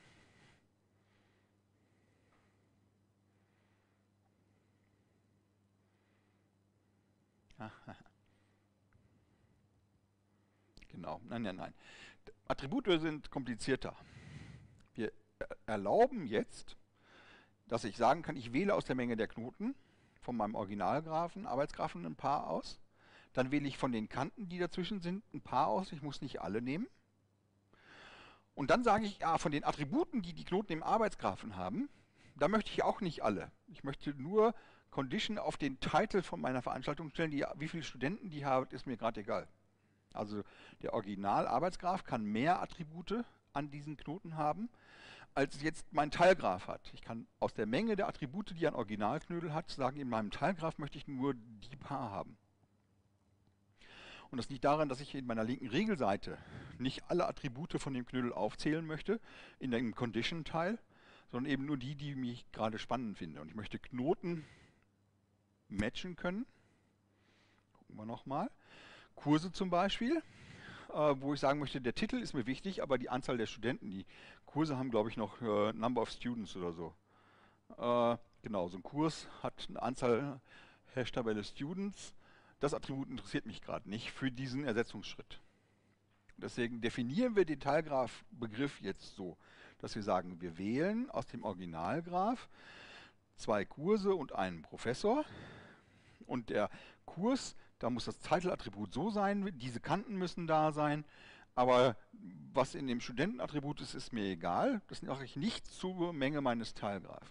genau, nein. Attribute sind komplizierter. Wir erlauben jetzt, dass ich sagen kann, ich wähle aus der Menge der Knoten von meinem Originalgraphen, Arbeitsgraphen ein paar aus. Dann wähle ich von den Kanten, die dazwischen sind, ein paar aus. Ich muss nicht alle nehmen. Und dann sage ich, ja, von den Attributen, die die Knoten im Arbeitsgraphen haben, da möchte ich auch nicht alle. Ich möchte nur Condition auf den Titel von meiner Veranstaltung stellen. Wie viele Studenten die haben, ist mir gerade egal. Also der Original-Arbeitsgraph kann mehr Attribute an diesen Knoten haben, als jetzt mein Teilgraph hat. Ich kann aus der Menge der Attribute, die ein Originalknödel hat, sagen, in meinem Teilgraph möchte ich nur die paar haben. Und das liegt daran, dass ich in meiner linken Regelseite nicht alle Attribute von dem Knödel aufzählen möchte, in dem Condition-Teil, sondern eben nur die, die mich gerade spannend finde. Und ich möchte Knoten matchen können. Gucken wir nochmal. Kurse zum Beispiel, wo ich sagen möchte, der Titel ist mir wichtig, aber die Anzahl der Studenten, die Kurse haben, glaube ich, noch Number of Students oder so. Genau, so ein Kurs hat eine Anzahl Hash-Tabelle Students. Das Attribut interessiert mich gerade nicht für diesen Ersetzungsschritt. Deswegen definieren wir den Teilgraph-Begriff jetzt so, dass wir sagen, wir wählen aus dem Originalgraph 2 Kurse und einen Professor. Und der Kurs, da muss das Title-Attribut so sein, diese Kanten müssen da sein, aber was in dem Studentenattribut ist, ist mir egal. Das mache ich nicht zur Menge meines Teilgraphen.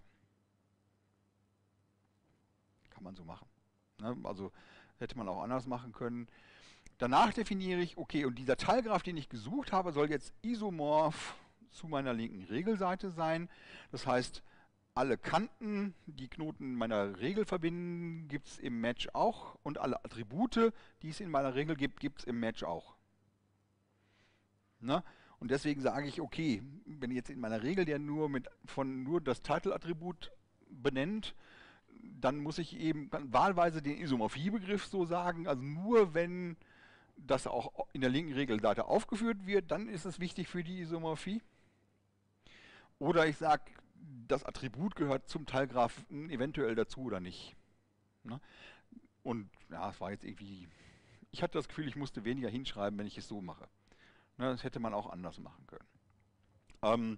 Kann man so machen. Ne? Also hätte man auch anders machen können. Danach definiere ich, okay, und dieser Teilgraph, den ich gesucht habe, soll jetzt isomorph zu meiner linken Regelseite sein. Das heißt, alle Kanten, die Knoten meiner Regel verbinden, gibt es im Match auch. Und alle Attribute, die es in meiner Regel gibt, gibt es im Match auch. Na? Und deswegen sage ich, okay, wenn jetzt in meiner Regel der nur das Title-Attribut benennt, dann muss ich eben wahlweise den Isomorphie-Begriff so sagen. Also nur wenn das auch in der linken Regelseite aufgeführt wird, dann ist es wichtig für die Isomorphie. Oder ich sage, das Attribut gehört zum Teilgraphen eventuell dazu oder nicht. Ne? Und ja, es war jetzt irgendwie, ich hatte das Gefühl, ich musste weniger hinschreiben, wenn ich es so mache. Ne, das hätte man auch anders machen können.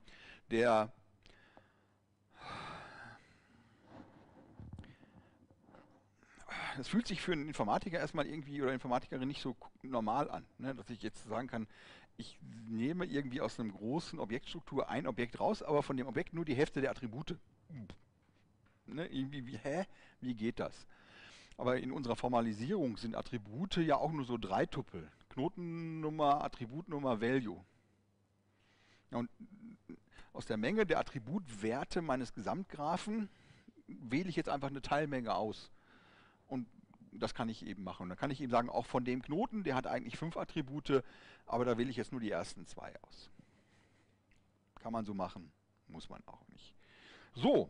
Das fühlt sich für einen Informatiker erstmal irgendwie oder Informatikerin nicht so normal an, ne? Dass ich jetzt sagen kann, ich nehme irgendwie aus einer großen Objektstruktur ein Objekt raus, aber von dem Objekt nur die Hälfte der Attribute. Ne? Irgendwie, wie geht das? Aber in unserer Formalisierung sind Attribute ja auch nur so 3 Tupel. Knotennummer, Attributnummer, Value. Ja, und aus der Menge der Attributwerte meines Gesamtgraphen wähle ich jetzt einfach eine Teilmenge aus. Und das kann ich eben machen. Und dann kann ich eben sagen, auch von dem Knoten, der hat eigentlich 5 Attribute, aber da wähle ich jetzt nur die ersten 2 aus. Kann man so machen, muss man auch nicht. So.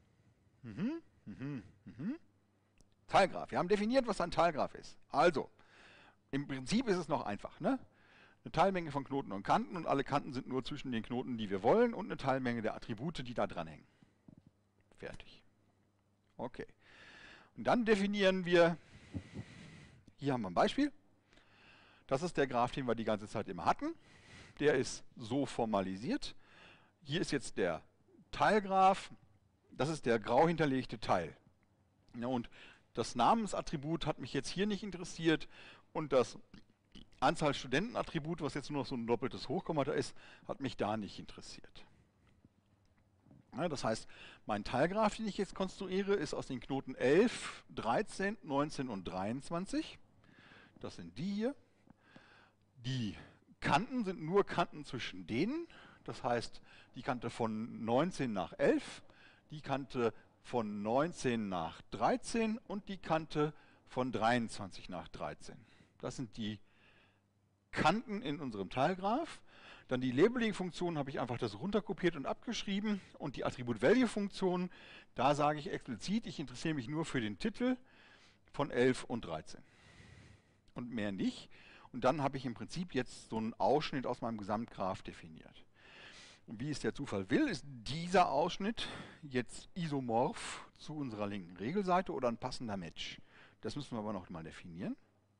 Teilgraph. Wir haben definiert, was ein Teilgraph ist. Also, im Prinzip ist es noch einfach. Ne? Eine Teilmenge von Knoten und Kanten und alle Kanten sind nur zwischen den Knoten, die wir wollen und eine Teilmenge der Attribute, die da dranhängen. Fertig. Okay. Und dann definieren wir, hier haben wir ein Beispiel. Das ist der Graph, den wir die ganze Zeit immer hatten. Der ist so formalisiert. Hier ist jetzt der Teilgraph. Das ist der grau hinterlegte Teil. Ja, und das Namensattribut hat mich jetzt hier nicht interessiert und das Anzahl Studentenattribut, was jetzt nur noch so ein doppeltes Hochkommata ist, hat mich da nicht interessiert. Ja, das heißt, mein Teilgraph, den ich jetzt konstruiere, ist aus den Knoten 11, 13, 19 und 23. Das sind die hier. Die Kanten sind nur Kanten zwischen denen. Das heißt, die Kante von 19 nach 11, die Kante von 19 nach 13 und die Kante von 23 nach 13. Das sind die Kanten in unserem Teilgraph. Dann die Labeling-Funktion habe ich einfach das runterkopiert und abgeschrieben. Und die Attribut-Value-Funktion, da sage ich explizit, ich interessiere mich nur für den Titel von 11 und 13. Und mehr nicht. Und dann habe ich im Prinzip jetzt so einen Ausschnitt aus meinem Gesamtgraph definiert. Und wie es der Zufall will, ist dieser Ausschnitt jetzt isomorph zu unserer linken Regelseite oder ein passender Match. Das müssen wir aber noch mal definieren.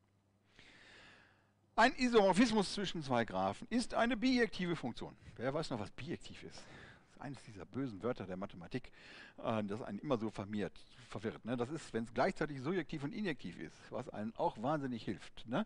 Ein Isomorphismus zwischen zwei Graphen ist eine bijektive Funktion. Wer weiß noch, was bijektiv ist? Das ist eines dieser bösen Wörter der Mathematik, das einen immer so verwirrt. Ne? Das ist, wenn es gleichzeitig surjektiv und injektiv ist, was einem auch wahnsinnig hilft. Ne?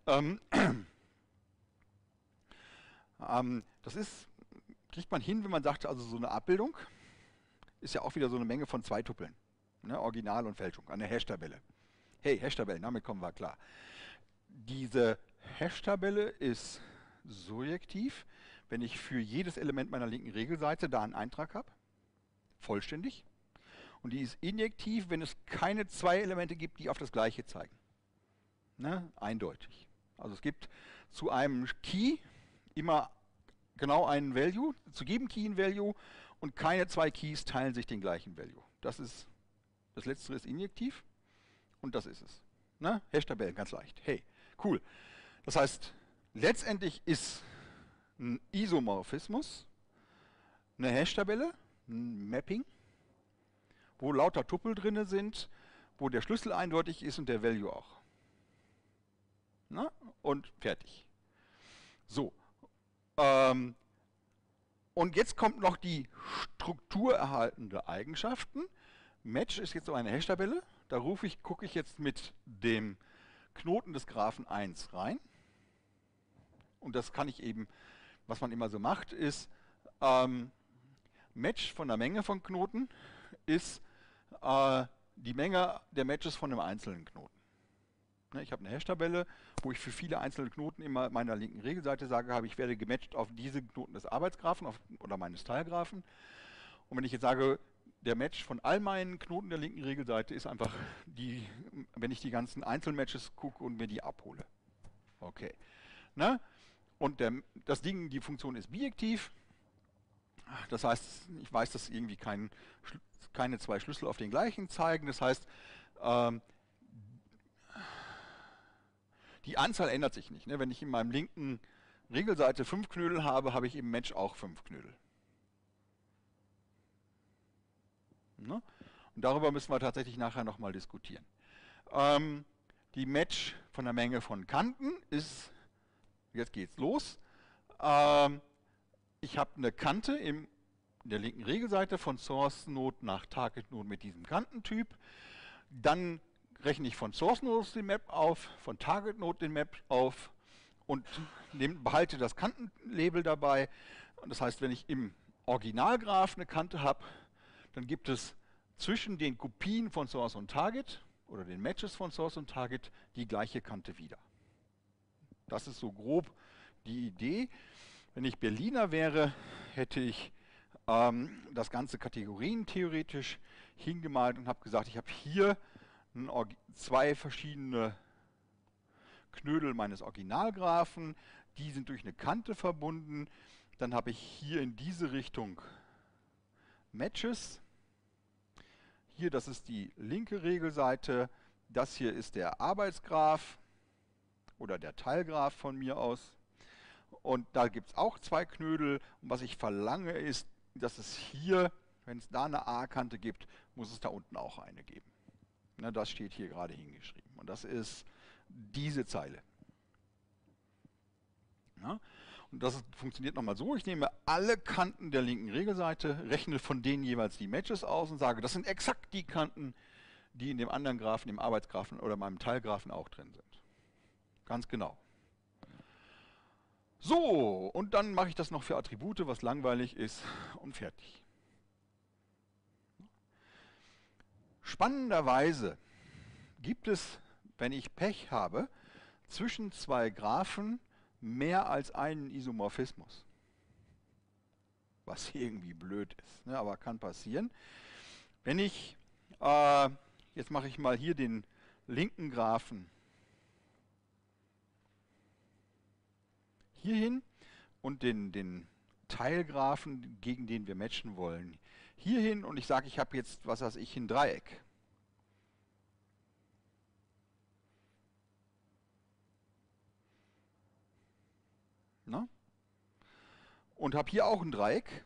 Das kriegt man hin, wenn man sagt, also so eine Abbildung ist ja auch wieder so eine Menge von zwei Tupeln. Ne? Original und Fälschung, eine Hash-Tabelle. Hey, Hash-Tabellen, damit kommen wir klar. Diese Hash-Tabelle ist surjektiv, wenn ich für jedes Element meiner linken Regelseite da einen Eintrag habe, vollständig. Und die ist injektiv, wenn es keine zwei Elemente gibt, die auf das gleiche zeigen. Ne? Eindeutig. Also es gibt zu einem Key immer genau einen Value, zu jedem Key ein Value und keine zwei Keys teilen sich den gleichen Value. Das letztere ist injektiv und das ist es. Ne? Hash-Tabellen, ganz leicht. Hey, cool. Das heißt, letztendlich ist ein Isomorphismus eine Hash-Tabelle, ein Mapping, wo lauter Tuppel drin sind, wo der Schlüssel eindeutig ist und der Value auch. Na? Und fertig. So. Und jetzt kommt noch die strukturerhaltende Eigenschaften. Match ist jetzt so eine Hash-Tabelle. Da gucke ich jetzt mit dem Knoten des Graphen 1 rein. Und das kann ich eben, was man immer so macht, ist, Match von der Menge von Knoten ist die Menge der Matches von einem einzelnen Knoten. Ne, ich habe eine Hash-Tabelle, wo ich für viele einzelne Knoten immer meiner linken Regelseite sage, ich werde gematcht auf diese Knoten des Arbeitsgraphen oder meines Teilgraphen. Und wenn ich jetzt sage, der Match von all meinen Knoten der linken Regelseite ist einfach wenn ich die ganzen Einzelmatches gucke und mir die abhole. Okay. Ne? Und die Funktion ist bijektiv. Das heißt, ich weiß, dass irgendwie keine zwei Schlüssel auf den gleichen zeigen. Das heißt, die Anzahl ändert sich nicht. Ne? Wenn ich in meinem linken Regelseite 5 Knödel habe, habe ich im Match auch 5 Knödel. Ne? Und darüber müssen wir tatsächlich nachher nochmal diskutieren. Die Match von der Menge von Kanten ist, jetzt geht's los. Ich habe eine Kante in der linken Regelseite von Source Node nach Target Node mit diesem Kantentyp. Dann rechne ich von Source Node den Map auf, von Target Node den Map auf und behalte das Kantenlabel dabei. Und das heißt, wenn ich im Originalgraph eine Kante habe, dann gibt es zwischen den Kopien von Source und Target oder den Matches von Source und Target die gleiche Kante wieder. Das ist so grob die Idee. Wenn ich Berliner wäre, hätte ich das Ganze kategorientheoretisch hingemalt und habe gesagt, ich habe hier zwei verschiedene Knödel meines Originalgraphen, die sind durch eine Kante verbunden. Dann habe ich hier in diese Richtung Matches. Hier, das ist die linke Regelseite. Das hier ist der Arbeitsgraph oder der Teilgraph von mir aus. Und da gibt es auch zwei Knödel. Und was ich verlange ist, dass es hier, wenn es da eine A-Kante gibt, muss es da unten auch eine geben. Na, das steht hier gerade hingeschrieben. Und das ist diese Zeile. Ja? Und das funktioniert nochmal so, ich nehme alle Kanten der linken Regelseite, rechne von denen jeweils die Matches aus und sage, das sind exakt die Kanten, die in dem anderen Graphen, dem Arbeitsgraphen oder meinem Teilgraphen auch drin sind. Ganz genau. So, und dann mache ich das noch für Attribute, was langweilig ist und fertig. Spannenderweise gibt es, wenn ich Pech habe, zwischen zwei Graphen mehr als einen Isomorphismus. Was irgendwie blöd ist, ne, aber kann passieren. Wenn ich, jetzt mache ich mal hier den linken Graphen hierhin und den Teilgraphen, gegen den wir matchen wollen, hierhin, und ich sage, ich habe jetzt, was weiß ich, ein Dreieck. Na? Und habe hier auch ein Dreieck.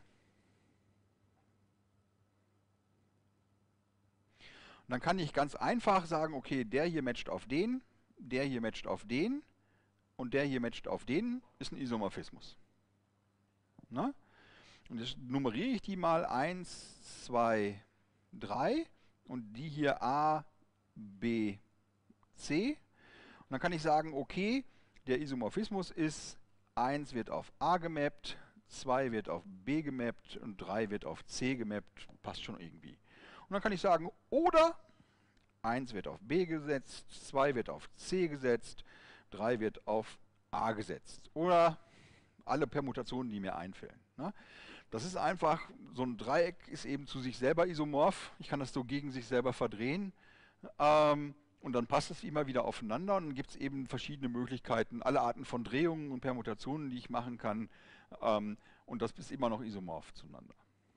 Und dann kann ich ganz einfach sagen, okay, der hier matcht auf den, der hier matcht auf den und der hier matcht auf den, ist ein Isomorphismus. Na? Und jetzt nummeriere ich die mal 1, 2, 3 und die hier A, B, C. Und dann kann ich sagen, okay, der Isomorphismus ist 1 wird auf A gemappt, 2 wird auf B gemappt und 3 wird auf C gemappt, passt schon irgendwie. Und dann kann ich sagen, oder 1 wird auf B gesetzt, 2 wird auf C gesetzt, 3 wird auf A gesetzt. Oder alle Permutationen, die mir einfällen. Ne? Das ist einfach, so ein Dreieck ist eben zu sich selber isomorph. Ich kann das so gegen sich selber verdrehen. Und dann passt es immer wieder aufeinander und dann gibt es eben verschiedene Möglichkeiten, alle Arten von Drehungen und Permutationen, die ich machen kann. Und das ist immer noch isomorph zueinander.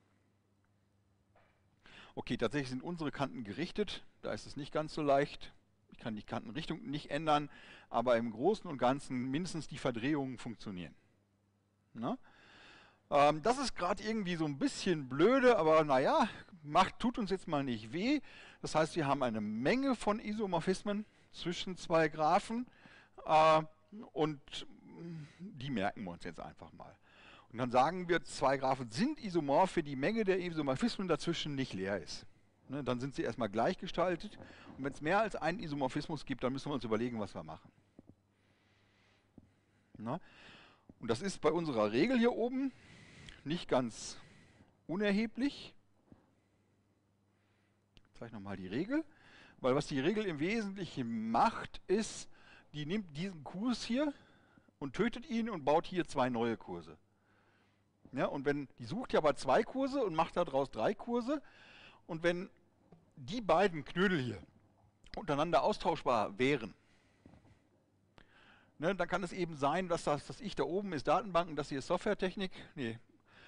Okay, tatsächlich sind unsere Kanten gerichtet, da ist es nicht ganz so leicht. Ich kann die Kantenrichtung nicht ändern, aber im Großen und Ganzen mindestens die Verdrehungen funktionieren. Na? Das ist gerade irgendwie so ein bisschen blöde, aber naja, tut uns jetzt mal nicht weh. Das heißt, wir haben eine Menge von Isomorphismen zwischen zwei Graphen und die merken wir uns jetzt einfach mal. Und dann sagen wir, zwei Graphen sind isomorph, wenn die Menge der Isomorphismen dazwischen nicht leer ist. Ne, dann sind sie erstmal gleichgestaltet. Und wenn es mehr als einen Isomorphismus gibt, dann müssen wir uns überlegen, was wir machen. Na? Und das ist bei unserer Regel hier oben nicht ganz unerheblich. Ich zeige nochmal die Regel. Weil was die Regel im Wesentlichen macht, ist, die nimmt diesen Kurs hier und tötet ihn und baut hier zwei neue Kurse. Ja, und wenn, die sucht ja aber zwei Kurse und macht daraus drei Kurse. Und wenn die beiden Knödel hier untereinander austauschbar wären, ne, dann kann es eben sein, dass das Ich da oben ist Datenbanken, das hier ist Softwaretechnik. Nee,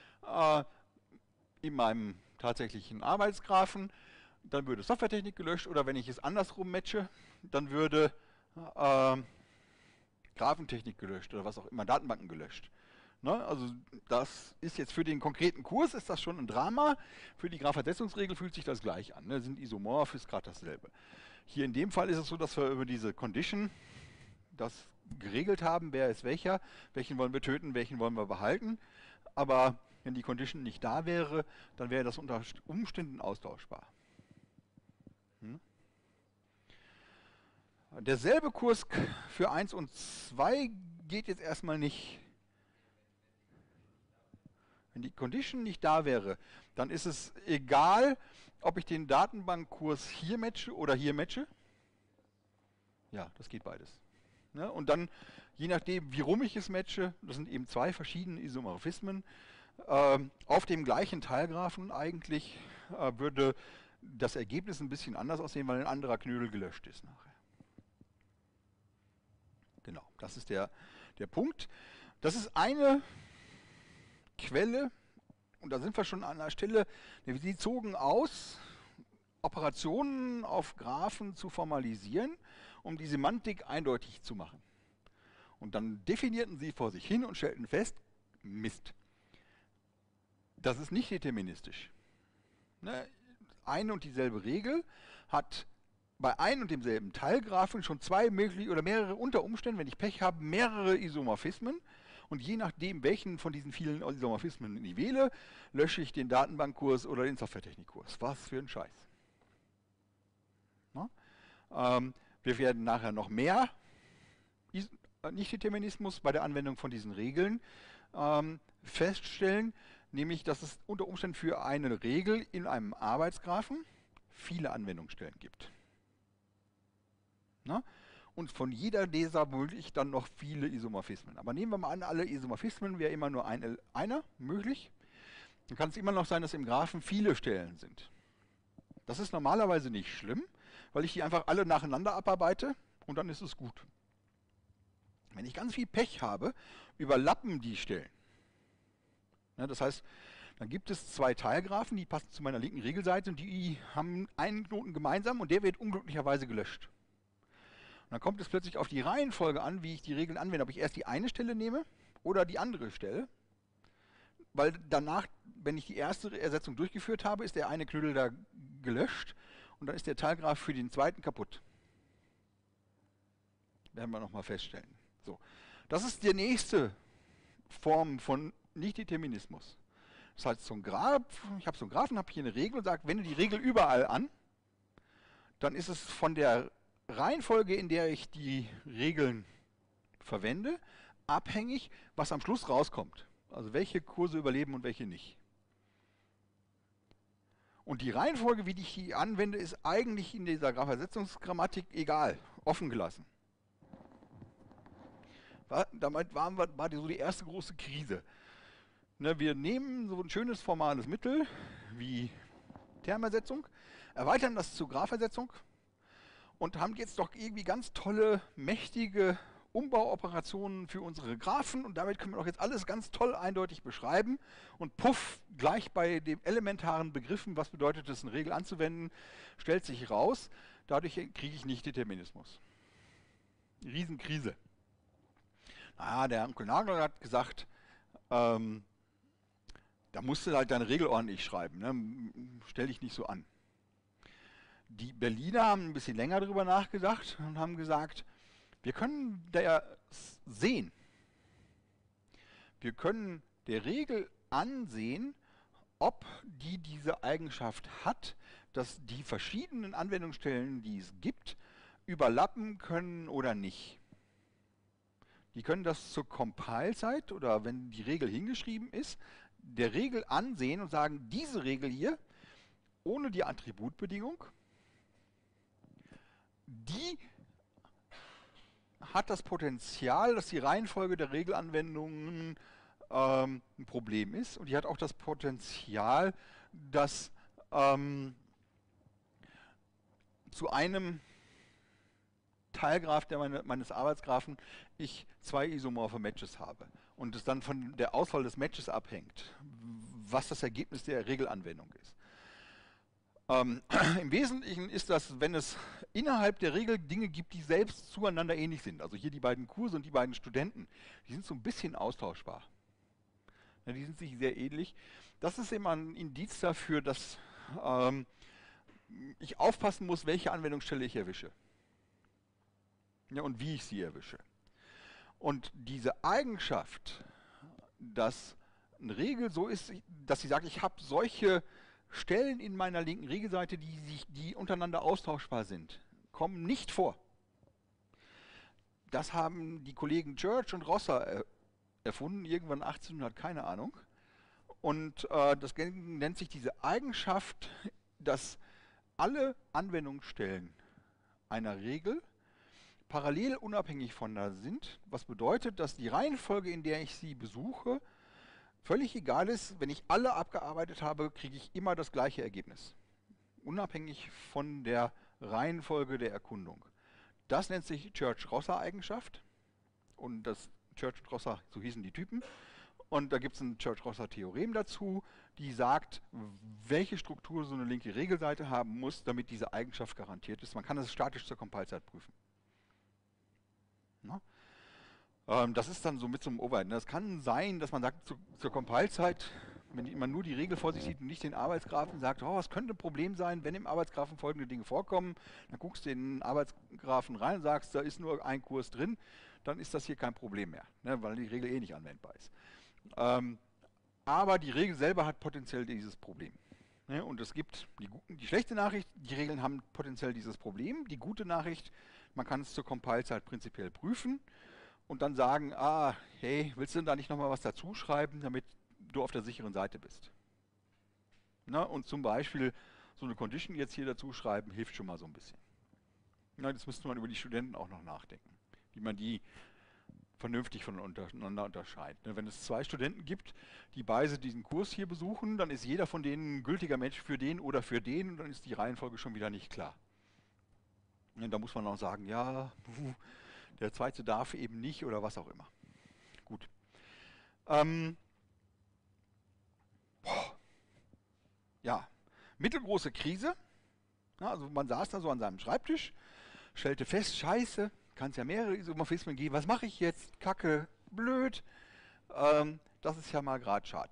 in meinem tatsächlichen Arbeitsgraphen, dann würde Softwaretechnik gelöscht, oder wenn ich es andersrum matche, dann würde Graphentechnik gelöscht oder was auch immer, Datenbanken gelöscht. Ne? Also das ist jetzt für den konkreten Kurs ist das schon ein Drama. Für die Graph-Versetzungsregel fühlt sich das gleich an. Ne? Sind isomorph, ist gerade dasselbe. Hier in dem Fall ist es so, dass wir über diese Condition das geregelt haben, wer ist welcher, welchen wollen wir töten, welchen wollen wir behalten. Aber wenn die Condition nicht da wäre, dann wäre das unter Umständen austauschbar. Derselbe Kurs für 1 und 2 geht jetzt erstmal nicht. Wenn die Condition nicht da wäre, dann ist es egal, ob ich den Datenbankkurs hier matche oder hier matche. Ja, das geht beides. Ne? Und dann, je nachdem, wie rum ich es matche, das sind eben zwei verschiedene Isomorphismen, auf dem gleichen Teilgraphen eigentlich würde das Ergebnis ein bisschen anders aussehen, weil ein anderer Knödel gelöscht ist nachher. Genau, das ist der Punkt. Das ist eine Quelle, und da sind wir schon an der Stelle, sie zogen aus, Operationen auf Graphen zu formalisieren, um die Semantik eindeutig zu machen. Und dann definierten sie vor sich hin und stellten fest, Mist, das ist nicht deterministisch. Ne? Eine und dieselbe Regel hat bei ein und demselben Teilgraphen schon zwei mögliche oder mehrere, unter Umständen, wenn ich Pech habe, mehrere Isomorphismen. Und je nachdem, welchen von diesen vielen Isomorphismen ich wähle, lösche ich den Datenbankkurs oder den Softwaretechnikkurs. Was für ein Scheiß. Wir werden nachher noch mehr Nichtdeterminismus bei der Anwendung von diesen Regeln feststellen, nämlich dass es unter Umständen für eine Regel in einem Arbeitsgraphen viele Anwendungsstellen gibt. Na? Und von jeder dieser würde ich dann noch viele Isomorphismen. Aber nehmen wir mal an, alle Isomorphismen wäre immer nur einer möglich. Dann kann es immer noch sein, dass im Graphen viele Stellen sind. Das ist normalerweise nicht schlimm, weil ich die einfach alle nacheinander abarbeite und dann ist es gut. Wenn ich ganz viel Pech habe, überlappen die Stellen. Ja, das heißt, dann gibt es zwei Teilgraphen, die passen zu meiner linken Regelseite und die haben einen Knoten gemeinsam und der wird unglücklicherweise gelöscht. Und dann kommt es plötzlich auf die Reihenfolge an, wie ich die Regeln anwende, ob ich erst die eine Stelle nehme oder die andere Stelle. Weil danach, wenn ich die erste Ersetzung durchgeführt habe, ist der eine Knödel da gelöscht und dann ist der Teilgraph für den zweiten kaputt. Werden wir nochmal feststellen. So. Das ist die nächste Form von Nichtdeterminismus. Das heißt, ich habe so einen Graphen, habe hier eine Regel und sage, wende die Regel überall an, dann ist es von der Reihenfolge, in der ich die Regeln verwende, abhängig, was am Schluss rauskommt. Also welche Kurse überleben und welche nicht. Und die Reihenfolge, wie ich die anwende, ist eigentlich in dieser Graphersetzungsgrammatik egal, offen gelassen. Damit war so die erste große Krise. Ne, wir nehmen so ein schönes formales Mittel wie Termersetzung, erweitern das zu Graphersetzung und haben jetzt doch irgendwie ganz tolle, mächtige Umbauoperationen für unsere Graphen und damit können wir doch jetzt alles ganz toll eindeutig beschreiben und puff, gleich bei den elementaren Begriffen, was bedeutet es, eine Regel anzuwenden, stellt sich raus, dadurch kriege ich nicht Determinismus. Riesenkrise. Der Onkel Nagel hat gesagt, da musst du halt deine Regel ordentlich schreiben, ne? Stell dich nicht so an. Die Berliner haben ein bisschen länger darüber nachgedacht und haben gesagt, wir können da sehen, wir können der Regel ansehen, ob die diese Eigenschaft hat, dass die verschiedenen Anwendungsstellen, die es gibt, überlappen können oder nicht. Die können das zur Compile-Zeit oder wenn die Regel hingeschrieben ist, der Regel ansehen und sagen, diese Regel hier, ohne die Attributbedingung, die hat das Potenzial, dass die Reihenfolge der Regelanwendungen ein Problem ist und die hat auch das Potenzial, dass zu einem Teilgraph meines Arbeitsgraphen ich zwei isomorphe Matches habe und es dann von der Auswahl des Matches abhängt, was das Ergebnis der Regelanwendung ist. Im Wesentlichen ist das, wenn es innerhalb der Regel Dinge gibt, die selbst zueinander ähnlich sind. Also hier die beiden Kurse und die beiden Studenten, die sind so ein bisschen austauschbar. Ja, die sind sich sehr ähnlich. Das ist immer ein Indiz dafür, dass ich aufpassen muss, welche Anwendungsstelle ich erwische. Ja, und wie ich sie erwische. Und diese Eigenschaft, dass eine Regel so ist, dass sie sagt, ich habe solche Stellen in meiner linken Regelseite, die untereinander austauschbar sind, kommen nicht vor. Das haben die Kollegen Church und Rosser erfunden, irgendwann 1800, keine Ahnung. Und das nennt sich diese Eigenschaft, dass alle Anwendungsstellen einer Regel parallel unabhängig voneinander sind, was bedeutet, dass die Reihenfolge, in der ich sie besuche, völlig egal ist. Wenn ich alle abgearbeitet habe, kriege ich immer das gleiche Ergebnis, unabhängig von der Reihenfolge der Erkundung. Das nennt sich Church-Rosser-Eigenschaft und das Church-Rosser, so hießen die Typen. Und da gibt es ein Church-Rosser-Theorem dazu, die sagt, welche Struktur so eine linke Regelseite haben muss, damit diese Eigenschaft garantiert ist. Man kann das statisch zur Compile-Zeit prüfen. Das ist dann so mit so einem Overhead. Das kann sein, dass man sagt, zur Compile-Zeit, wenn man nur die Regel vor sich sieht und nicht den Arbeitsgraphen, sagt, oh, es könnte ein Problem sein, wenn im Arbeitsgraphen folgende Dinge vorkommen, dann guckst du in den Arbeitsgraphen rein und sagst, da ist nur ein Kurs drin, dann ist das hier kein Problem mehr, ne, weil die Regel eh nicht anwendbar ist. Aber die Regel selber hat potenziell dieses Problem. Ne, und es gibt die schlechte Nachricht, die Regeln haben potenziell dieses Problem. Die gute Nachricht, man kann es zur Compile-Zeit prinzipiell prüfen und dann sagen, hey, willst du denn da nicht nochmal was dazu schreiben, damit du auf der sicheren Seite bist? Na, und zum Beispiel so eine Condition jetzt hier dazu schreiben, hilft schon mal so ein bisschen. Na, das müsste man über die Studenten auch noch nachdenken, wie man die vernünftig voneinander unterscheidet. Wenn es 2 Studenten gibt, die beide diesen Kurs hier besuchen, dann ist jeder von denen ein gültiger Mensch für den oder für den und dann ist die Reihenfolge schon wieder nicht klar. Und da muss man auch sagen, ja, der zweite darf eben nicht oder was auch immer. Gut. Ja, mittelgroße Krise. Ja, also man saß da so an seinem Schreibtisch, stellte fest, scheiße, kann es ja mehrere Isomorphismen geben, was mache ich jetzt? Kacke, blöd. Das ist ja mal gerade schade.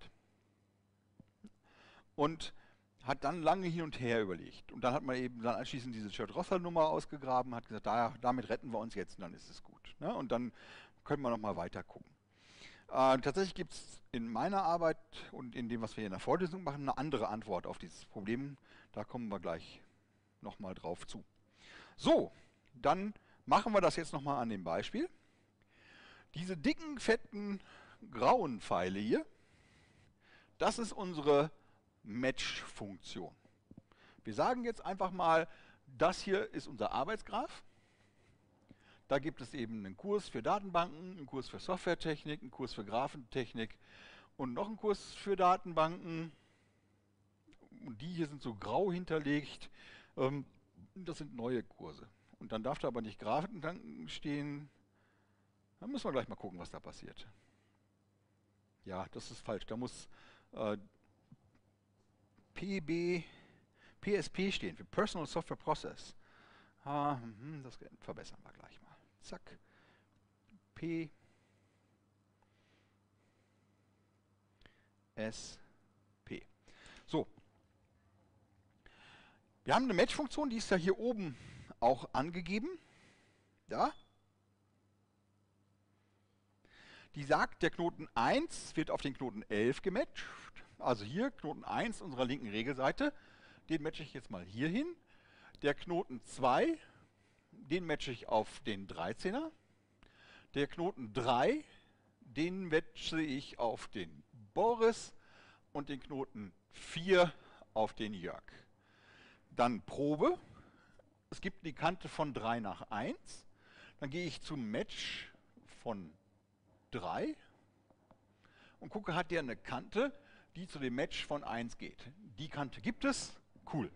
Und hat dann lange hin und her überlegt. Und dann hat man eben dann anschließend diese Church-Rossler-Nummer ausgegraben, hat gesagt, damit retten wir uns jetzt und dann ist es gut. Ne? Und dann können wir nochmal weiter gucken. Tatsächlich gibt es in meiner Arbeit und in dem, was wir hier in der Vorlesung machen, eine andere Antwort auf dieses Problem. Da kommen wir gleich nochmal drauf zu. So, dann machen wir das jetzt nochmal an dem Beispiel. Diese dicken, fetten, grauen Pfeile hier, das ist unsere Match-Funktion. Wir sagen jetzt einfach mal, das hier ist unser Arbeitsgraph. Da gibt es eben einen Kurs für Datenbanken, einen Kurs für Softwaretechnik, einen Kurs für Graphentechnik und noch einen Kurs für Datenbanken. Und die hier sind so grau hinterlegt. Das sind neue Kurse. Und dann darf da aber nicht Graphentechnik stehen. Dann müssen wir gleich mal gucken, was da passiert. Ja, das ist falsch. Da muss PSP stehen, für Personal Software Process. Das verbessern wir gleich mal. Zack. P. S. P. So. Wir haben eine Match-Funktion, die ist ja hier oben auch angegeben. Ja. Die sagt, der Knoten 1 wird auf den Knoten 11 gematcht. Also hier Knoten 1 unserer linken Regelseite. Den matche ich jetzt mal hier hin. Der Knoten 2, den matche ich auf den 13er. Der Knoten 3, den matche ich auf den Boris. Und den Knoten 4 auf den Jörg. Dann Probe. Es gibt die Kante von 3 nach 1. Dann gehe ich zum Match von 3 und gucke, hat der eine Kante, die zu dem Match von 1 geht. Die Kante gibt es. Cool.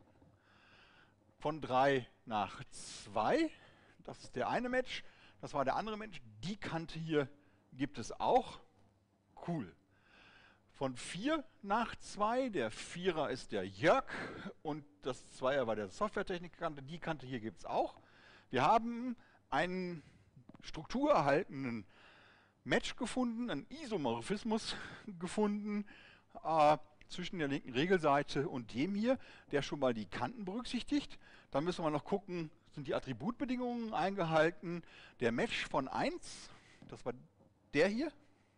Von 3 nach 2, das ist der eine Match, das war der andere Match. Die Kante hier gibt es auch. Cool. Von 4 nach 2, der 4er ist der Jörg und das 2er war der Softwaretechnik-Kante. Die Kante hier gibt es auch. Wir haben einen strukturerhaltenen Match gefunden, einen Isomorphismus gefunden zwischen der linken Regelseite und dem hier, der schon mal die Kanten berücksichtigt. Dann müssen wir noch gucken, sind die Attributbedingungen eingehalten. Der Match von 1, das war der hier,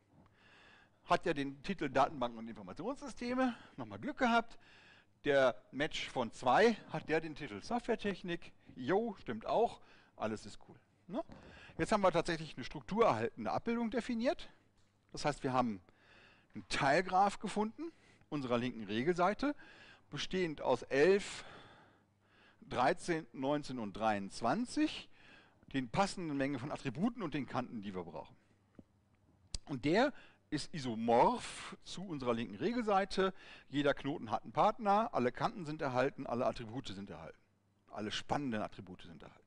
hat ja den Titel Datenbanken und Informationssysteme, nochmal Glück gehabt. Der Match von 2 hat der den Titel Softwaretechnik, jo, stimmt auch, alles ist cool. Ne? Jetzt haben wir tatsächlich eine strukturerhaltende Abbildung definiert. Das heißt, wir haben einen Teilgraph gefunden, unserer linken Regelseite, bestehend aus 11, 13, 19 und 23, den passenden Menge von Attributen und den Kanten, die wir brauchen. Und der ist isomorph zu unserer linken Regelseite. Jeder Knoten hat einen Partner, alle Kanten sind erhalten, alle Attribute sind erhalten. Alle spannenden Attribute sind erhalten.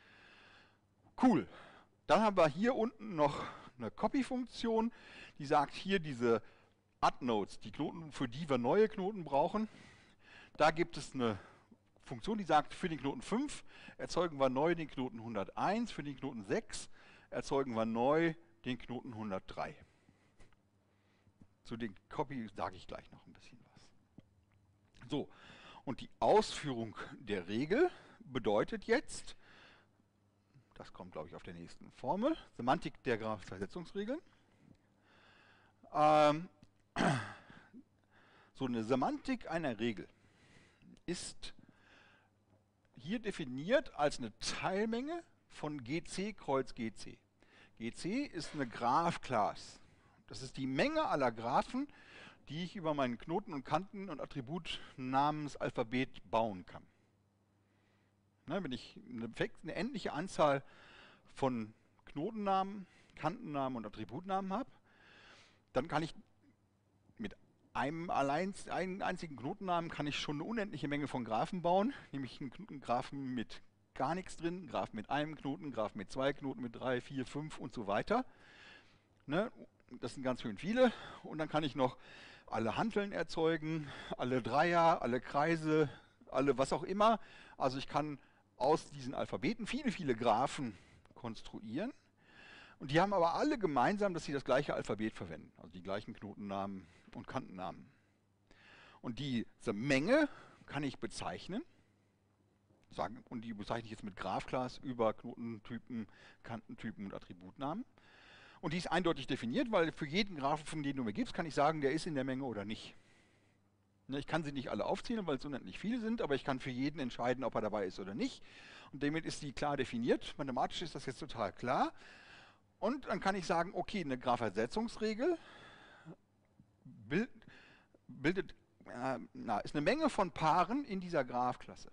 Cool. Dann haben wir hier unten noch eine Copy-Funktion, die sagt, hier diese Add-Nodes, die Knoten, für die wir neue Knoten brauchen. Da gibt es eine Funktion, die sagt, für den Knoten 5 erzeugen wir neu den Knoten 101, für den Knoten 6 erzeugen wir neu den Knoten 103. Zu den Copy sage ich gleich noch ein bisschen was. So, und die Ausführung der Regel bedeutet jetzt, das kommt, glaube ich, auf der nächsten Formel, Semantik der Versetzungsregeln. So eine Semantik einer Regel ist hier definiert als eine Teilmenge von GC Kreuz GC. GC ist eine Graph-Class. Das ist die Menge aller Graphen, die ich über meinen Knoten und Kanten und Attributnamensalphabet bauen kann. Ne, wenn ich eine endliche Anzahl von Knotennamen, Kantennamen und Attributnamen habe, dann kann ich mit einem einzigen Knotennamen kann ich schon eine unendliche Menge von Graphen bauen, nämlich einen Graphen mit gar nichts drin, einen Graphen mit einem Knoten, Graphen mit 2 Knoten, mit 3, 4, 5 und so weiter. Ne? Das sind ganz schön viele. Und dann kann ich noch alle Hanteln erzeugen, alle Dreier, alle Kreise, alle was auch immer. Also ich kann aus diesen Alphabeten viele, viele Graphen konstruieren. Und die haben aber alle gemeinsam, dass sie das gleiche Alphabet verwenden, also die gleichen Knotennamen und Kantennamen. Und diese Menge kann ich bezeichnen, und die bezeichne ich jetzt mit Graph-Class über Knotentypen, Kantentypen und Attributnamen. Und die ist eindeutig definiert, weil für jeden Graphen, den du mir gibst, kann ich sagen, der ist in der Menge oder nicht. Ich kann sie nicht alle aufzählen, weil es unendlich viele sind, aber ich kann für jeden entscheiden, ob er dabei ist oder nicht. Und damit ist die klar definiert. Mathematisch ist das jetzt total klar. Und dann kann ich sagen, okay, eine Graphersetzungsregel ist eine Menge von Paaren in dieser Graph-Klasse.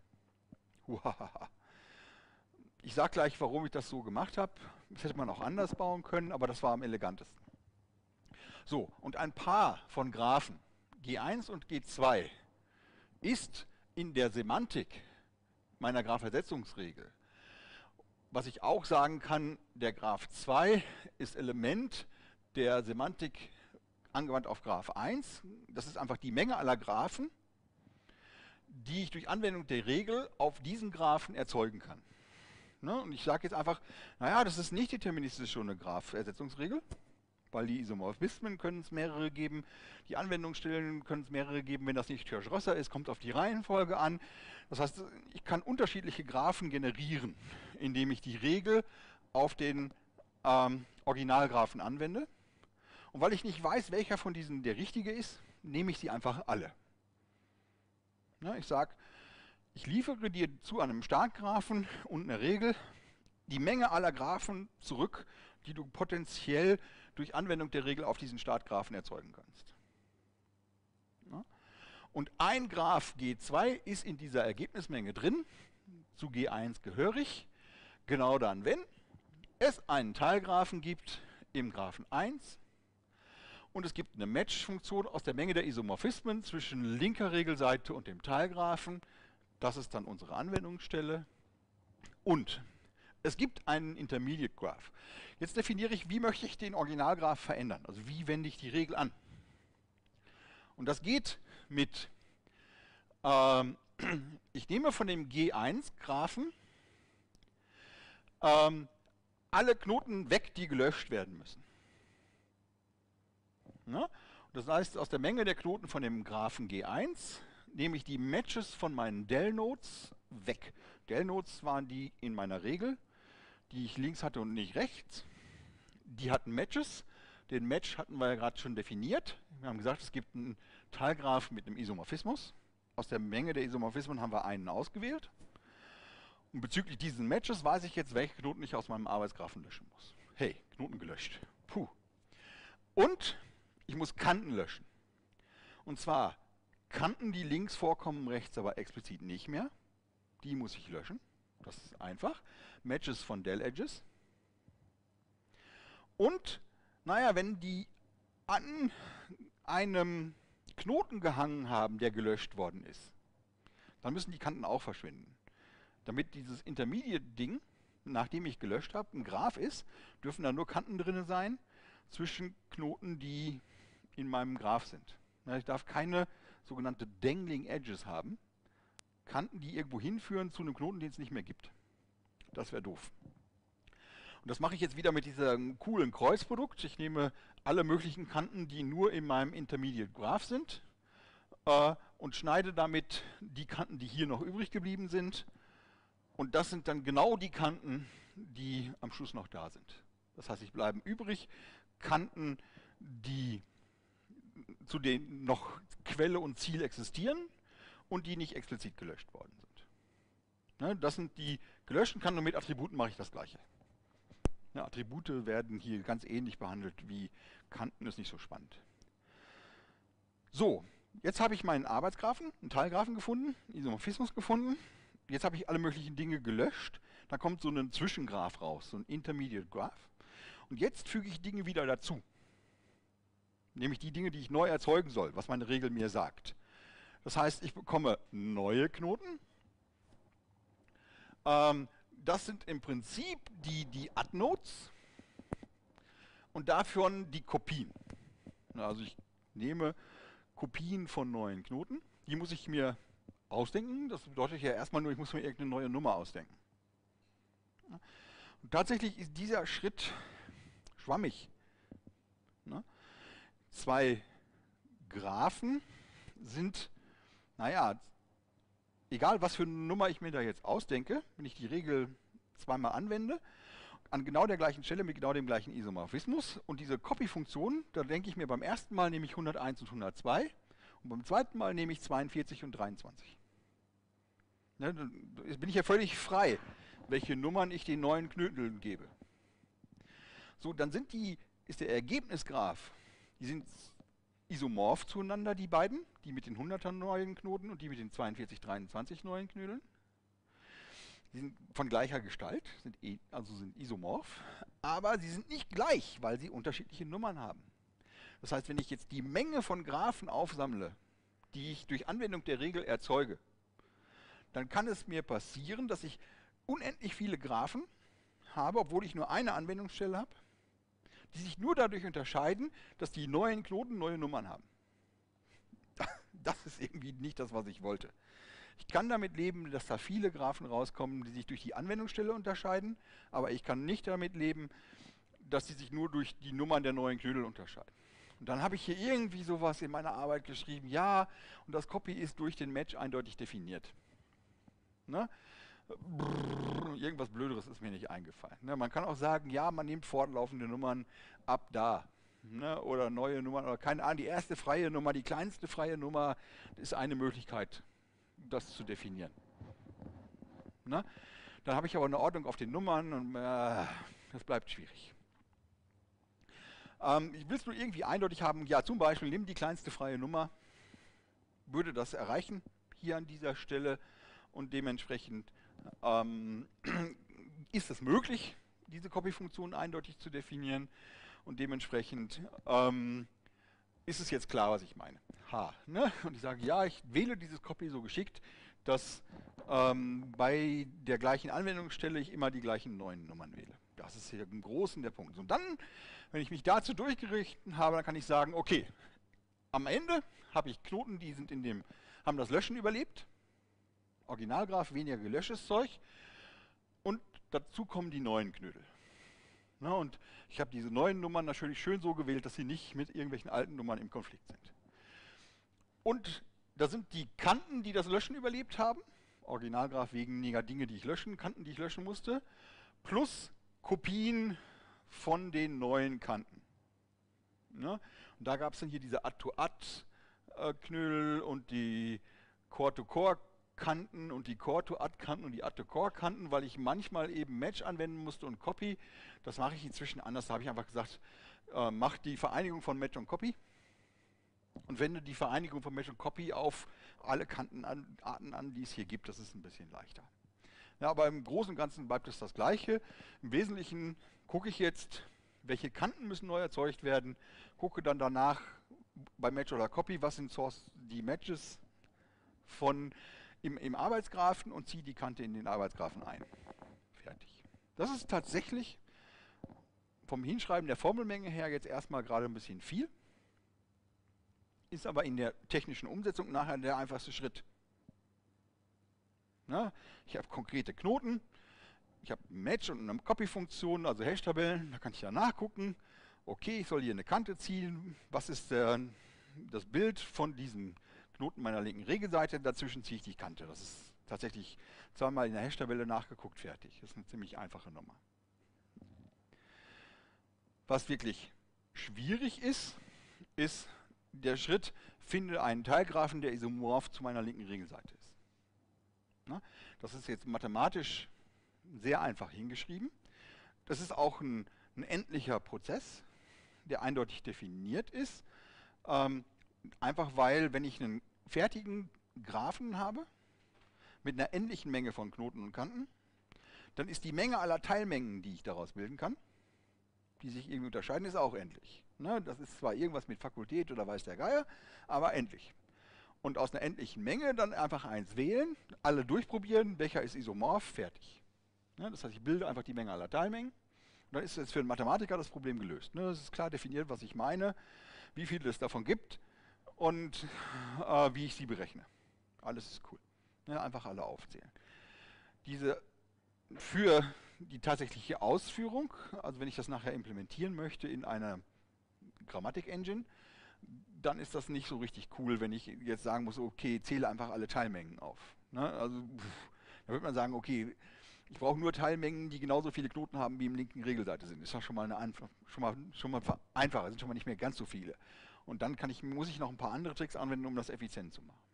Ich sage gleich, warum ich das so gemacht habe. Das hätte man auch anders bauen können, aber das war am elegantesten. So, und ein Paar von Graphen, G1 und G2, ist in der Semantik meiner Graphersetzungsregel. Was ich auch sagen kann, der Graph 2 ist Element der Semantik angewandt auf Graph 1. Das ist einfach die Menge aller Graphen, die ich durch Anwendung der Regel auf diesen Graphen erzeugen kann. Ne? Und ich sage jetzt einfach, naja, das ist nicht deterministisch schon eine Graphersetzungsregel, weil die Isomorphismen können es mehrere geben, die Anwendungsstellen können es mehrere geben, wenn das nicht Türsch-Rösser ist, kommt auf die Reihenfolge an. Das heißt, ich kann unterschiedliche Graphen generieren, indem ich die Regel auf den Originalgraphen anwende. Und weil ich nicht weiß, welcher von diesen der richtige ist, nehme ich sie einfach alle. Ja, ich sage, ich liefere dir zu einem Startgraphen und einer Regel die Menge aller Graphen zurück, die du potenziell durch Anwendung der Regel auf diesen Startgraphen erzeugen kannst. Ja? Und ein Graph G2 ist in dieser Ergebnismenge drin, zu G1 gehörig, genau dann, wenn es einen Teilgraphen gibt im Graphen 1 und es gibt eine Match-Funktion aus der Menge der Isomorphismen zwischen linker Regelseite und dem Teilgraphen. Das ist dann unsere Anwendungsstelle. Und es gibt einen Intermediate Graph. Jetzt definiere ich, wie möchte ich den Originalgraph verändern. Also wie wende ich die Regel an. Und das geht mit, ich nehme von dem G1-Graphen alle Knoten weg, die gelöscht werden müssen. Ne? Das heißt, aus der Menge der Knoten von dem Graphen G1 nehme ich die Matches von meinen Del-Nodes weg. Del-Nodes waren die in meiner Regel, die ich links hatte und nicht rechts. Die hatten Matches. Den Match hatten wir ja gerade schon definiert. Wir haben gesagt, es gibt einen Teilgraph mit einem Isomorphismus. Aus der Menge der Isomorphismen haben wir einen ausgewählt. Und bezüglich diesen Matches weiß ich jetzt, welche Knoten ich aus meinem Arbeitsgraphen löschen muss. Hey, Knoten gelöscht. Puh. Und ich muss Kanten löschen. Und zwar Kanten, die links vorkommen, rechts aber explizit nicht mehr. Die muss ich löschen. Das ist einfach. Matches von Del-Edges. Und, naja, wenn die an einem Knoten gehangen haben, der gelöscht worden ist, dann müssen die Kanten auch verschwinden. Damit dieses Intermediate-Ding, nachdem ich gelöscht habe, ein Graph ist, dürfen da nur Kanten drin sein zwischen Knoten, die in meinem Graph sind. Ja, ich darf keine sogenannte Dangling Edges haben. Kanten, die irgendwo hinführen zu einem Knoten, den es nicht mehr gibt. Das wäre doof. Und das mache ich jetzt wieder mit diesem coolen Kreuzprodukt. Ich nehme alle möglichen Kanten, die nur in meinem Intermediate Graph sind, und schneide damit die Kanten, die hier noch übrig geblieben sind. Und das sind dann genau die Kanten, die am Schluss noch da sind. Das heißt, es bleiben übrig Kanten, die zu denen noch Quelle und Ziel existieren und die nicht explizit gelöscht worden sind. Ne, das sind die gelöschten Kanten und mit Attributen mache ich das Gleiche. Ja, Attribute werden hier ganz ähnlich behandelt wie Kanten, ist nicht so spannend. So, jetzt habe ich meinen Arbeitsgraphen, einen Teilgraphen gefunden, Isomorphismus gefunden. Jetzt habe ich alle möglichen Dinge gelöscht. Da kommt so ein Zwischengraph raus, so ein Intermediate Graph. Und jetzt füge ich Dinge wieder dazu. Nämlich die Dinge, die ich neu erzeugen soll, was meine Regel mir sagt. Das heißt, ich bekomme neue Knoten. Das sind im Prinzip die Add-Nodes und davon die Kopien. Also ich nehme Kopien von neuen Knoten. Die muss ich mir ausdenken. Das bedeutet ja erstmal nur, ich muss mir irgendeine neue Nummer ausdenken. Und tatsächlich ist dieser Schritt schwammig. Zwei Graphen sind, naja, egal was für eine Nummer ich mir da jetzt ausdenke, wenn ich die Regel zweimal anwende, an genau der gleichen Stelle mit genau dem gleichen Isomorphismus. Und diese Copy-Funktion, da denke ich mir beim ersten Mal nehme ich 101 und 102 und beim zweiten Mal nehme ich 42 und 23. Ne, dann bin ich ja völlig frei, welche Nummern ich den neuen Knödeln gebe. So, dann ist der Ergebnisgraph, die sind isomorph zueinander, die beiden, die mit den 100er neuen Knoten und die mit den 42, 23 neuen Knödeln. Die sind von gleicher Gestalt, also sind isomorph, aber sie sind nicht gleich, weil sie unterschiedliche Nummern haben. Das heißt, wenn ich jetzt die Menge von Graphen aufsammle, die ich durch Anwendung der Regel erzeuge, dann kann es mir passieren, dass ich unendlich viele Graphen habe, obwohl ich nur eine Anwendungsstelle habe, die sich nur dadurch unterscheiden, dass die neuen Knoten neue Nummern haben. Das ist irgendwie nicht das, was ich wollte. Ich kann damit leben, dass da viele Graphen rauskommen, die sich durch die Anwendungsstelle unterscheiden, aber ich kann nicht damit leben, dass sie sich nur durch die Nummern der neuen Knödel unterscheiden. Und dann habe ich hier irgendwie sowas in meiner Arbeit geschrieben, ja, und das Copy ist durch den Match eindeutig definiert. Ne? Irgendwas Blöderes ist mir nicht eingefallen. Ne? Man kann auch sagen, ja, man nimmt fortlaufende Nummern ab da. Ne? Oder neue Nummern, oder keine Ahnung, die erste freie Nummer, die kleinste freie Nummer ist eine Möglichkeit, das zu definieren. Ne? Dann habe ich aber eine Ordnung auf den Nummern und das bleibt schwierig. Willst du irgendwie eindeutig haben, ja, zum Beispiel nimm die kleinste freie Nummer, würde das erreichen hier an dieser Stelle und dementsprechend ist es möglich, diese Copy-Funktion eindeutig zu definieren und dementsprechend ist es jetzt klar, was ich meine. Ne? Und ich sage, ja, ich wähle dieses Copy so geschickt, dass bei der gleichen Anwendungsstelle ich immer die gleichen neuen Nummern wähle. Das ist hier im Großen der Punkt. Und dann, wenn ich mich dazu durchgerichtet habe, dann kann ich sagen, okay, am Ende habe ich Knoten, die sind haben das Löschen überlebt. Originalgraph, weniger gelöschtes Zeug. Und dazu kommen die neuen Knödel. Na, und ich habe diese neuen Nummern natürlich schön so gewählt, dass sie nicht mit irgendwelchen alten Nummern im Konflikt sind. Und da sind die Kanten, die das Löschen überlebt haben, Originalgraph weniger Dinge, die ich löschen, Kanten, die ich löschen musste, plus Kopien von den neuen Kanten. Ne? Und da gab es dann hier diese Add-to-Add-Knödel und die Core-to-Core-Kanten und die Core-to-Add-Kanten und die Add-to-Core-Kanten, weil ich manchmal eben Match anwenden musste und Copy. Das mache ich inzwischen anders. Da habe ich einfach gesagt, mach die Vereinigung von Match und Copy und wende die Vereinigung von Match und Copy auf alle Kantenarten an, die es hier gibt. Das ist ein bisschen leichter. Ja, aber im Großen und Ganzen bleibt es das Gleiche. Im Wesentlichen gucke ich jetzt, welche Kanten müssen neu erzeugt werden, gucke dann danach bei Match oder Copy, was sind die Matches im Arbeitsgraphen und ziehe die Kante in den Arbeitsgraphen ein. Fertig. Das ist tatsächlich vom Hinschreiben der Formelmenge her jetzt erstmal gerade ein bisschen viel, ist aber in der technischen Umsetzung nachher der einfachste Schritt. Na, ich habe konkrete Knoten, ich habe ein Match und eine Copy-Funktion, also Hash-Tabellen, da kann ich ja nachgucken, okay, ich soll hier eine Kante ziehen, was ist das Bild von diesem Knoten meiner linken Regelseite, dazwischen ziehe ich die Kante. Das ist tatsächlich zweimal in der Hash-Tabelle nachgeguckt, fertig. Das ist eine ziemlich einfache Nummer. Was wirklich schwierig ist, ist der Schritt, finde einen Teilgraphen, der isomorph zu meiner linken Regelseite ist. Na, das ist jetzt mathematisch sehr einfach hingeschrieben. Das ist auch ein endlicher Prozess, der eindeutig definiert ist. Einfach weil, wenn ich einen fertigen Graphen habe, mit einer endlichen Menge von Knoten und Kanten, dann ist die Menge aller Teilmengen, die ich daraus bilden kann, die sich irgendwie unterscheiden, ist auch endlich. Ne? Das ist zwar irgendwas mit Fakultät oder weiß der Geier, aber endlich. Und aus einer endlichen Menge dann einfach eins wählen, alle durchprobieren, welcher ist isomorph, fertig. Ne? Das heißt, ich bilde einfach die Menge aller Teilmengen. Und dann ist jetzt für einen Mathematiker das Problem gelöst. Ne? Es ist klar definiert, was ich meine, wie viele es davon gibt und wie ich sie berechne. Alles ist cool. Ne? Einfach alle aufzählen. Diese für die tatsächliche Ausführung, also wenn ich das nachher implementieren möchte in einer Grammatik-Engine, dann ist das nicht so richtig cool, wenn ich jetzt sagen muss, okay, zähle einfach alle Teilmengen auf. Ne? Also da würde man sagen, okay, ich brauche nur Teilmengen, die genauso viele Knoten haben, wie im linken Regelseite sind. Ist doch schon mal einfacher, sind schon mal nicht mehr ganz so viele. Und dann muss ich noch ein paar andere Tricks anwenden, um das effizient zu machen.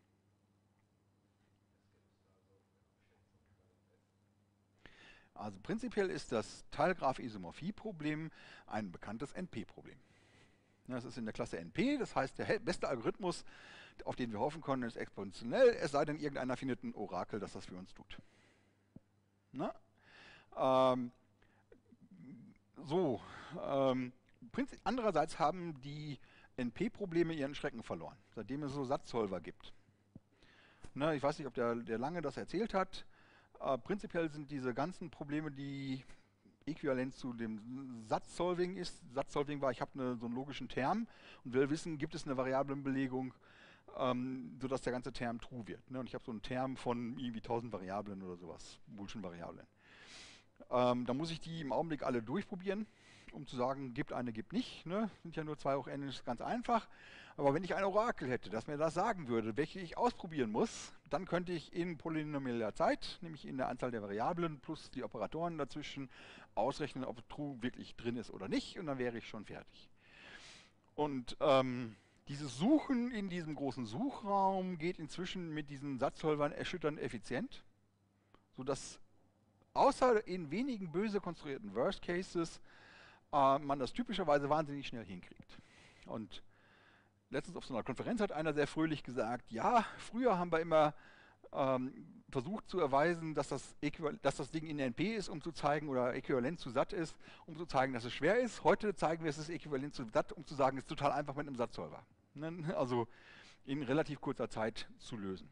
Also prinzipiell ist das Teilgraph-Isomorphie-Problem ein bekanntes NP-Problem. Das ist in der Klasse NP, das heißt, der beste Algorithmus, auf den wir hoffen können, ist exponentiell, es sei denn, irgendeiner findet ein Orakel, das das für uns tut. Na? Ähm, so, andererseits haben die NP-Probleme ihren Schrecken verloren, seitdem es so Satzsolver gibt. Na, ich weiß nicht, ob der Lange das erzählt hat. Prinzipiell sind diese ganzen Probleme, die äquivalent zu dem Satzsolving ist. Satzsolving war, ich habe so einen logischen Term und will wissen, gibt es eine Variablenbelegung, sodass der ganze Term true wird. Ne? Und ich habe so einen Term von irgendwie 1000 Variablen oder sowas, Boolschen Variablen. Da muss ich die im Augenblick alle durchprobieren, um zu sagen, gibt eine, gibt nicht. Ne? Sind ja nur 2 hoch n, ist ganz einfach. Aber wenn ich ein Orakel hätte, das mir das sagen würde, welche ich ausprobieren muss, dann könnte ich in polynomieller Zeit, nämlich in der Anzahl der Variablen plus die Operatoren dazwischen, ausrechnen, ob true wirklich drin ist oder nicht. Und dann wäre ich schon fertig. Und dieses Suchen in diesem großen Suchraum geht inzwischen mit diesen Satzsolvern erschütternd effizient, sodass außer in wenigen böse konstruierten Worst Cases man das typischerweise wahnsinnig schnell hinkriegt. Und letztens auf so einer Konferenz hat einer sehr fröhlich gesagt, ja, früher haben wir immer versucht zu erweisen, dass das Ding in NP ist, um zu zeigen, oder äquivalent zu SAT ist, um zu zeigen, dass es schwer ist. Heute zeigen wir, es ist äquivalent zu SAT, um zu sagen, es ist total einfach mit einem Satzsolver. Ne? Also in relativ kurzer Zeit zu lösen.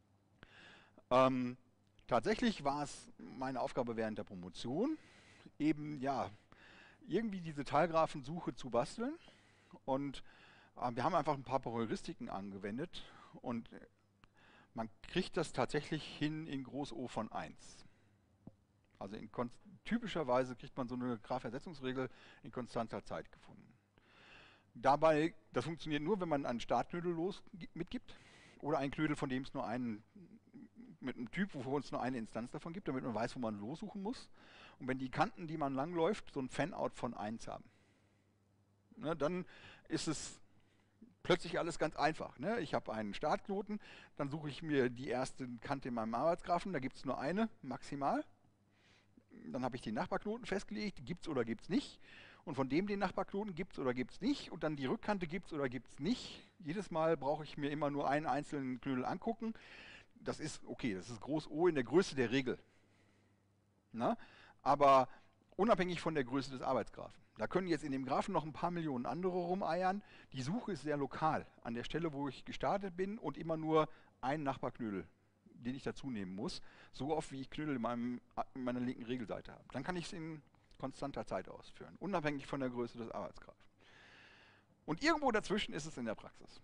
Tatsächlich war es meine Aufgabe während der Promotion, eben ja, irgendwie diese Teilgraphensuche zu basteln. Und wir haben einfach ein paar Heuristiken angewendet und man kriegt das tatsächlich hin in Groß O von 1. Also typischerweise kriegt man so eine Graphersetzungsregel in konstanter Zeit gefunden. Dabei, das funktioniert nur, wenn man einen Startknödel mitgibt oder einen Knödel, von dem es nur einen mit einem Typ, wo es nur eine Instanz davon gibt, damit man weiß, wo man lossuchen muss. Und wenn die Kanten, die man langläuft, so ein Fanout von 1 haben, ne, dann ist es plötzlich alles ganz einfach. Ne? Ich habe einen Startknoten, dann suche ich mir die erste Kante in meinem Arbeitsgraphen, da gibt es nur eine, maximal. Dann habe ich den Nachbarknoten festgelegt, gibt es oder gibt es nicht. Und von dem den Nachbarknoten gibt es oder gibt es nicht. Und dann die Rückkante gibt es oder gibt es nicht. Jedes Mal brauche ich mir immer nur einen einzelnen Knödel angucken. Das ist okay, das ist Groß O in der Größe der Regel. Na? Aber unabhängig von der Größe des Arbeitsgraphen. Da können jetzt in dem Graphen noch ein paar Millionen andere rumeiern. Die Suche ist sehr lokal. An der Stelle, wo ich gestartet bin und immer nur einen Nachbarknödel, den ich dazu nehmen muss. So oft, wie ich Knödel in meiner linken Regelseite habe. Dann kann ich es in konstanter Zeit ausführen, unabhängig von der Größe des Arbeitsgraphen. Und irgendwo dazwischen ist es in der Praxis.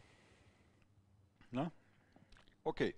Na? Okay.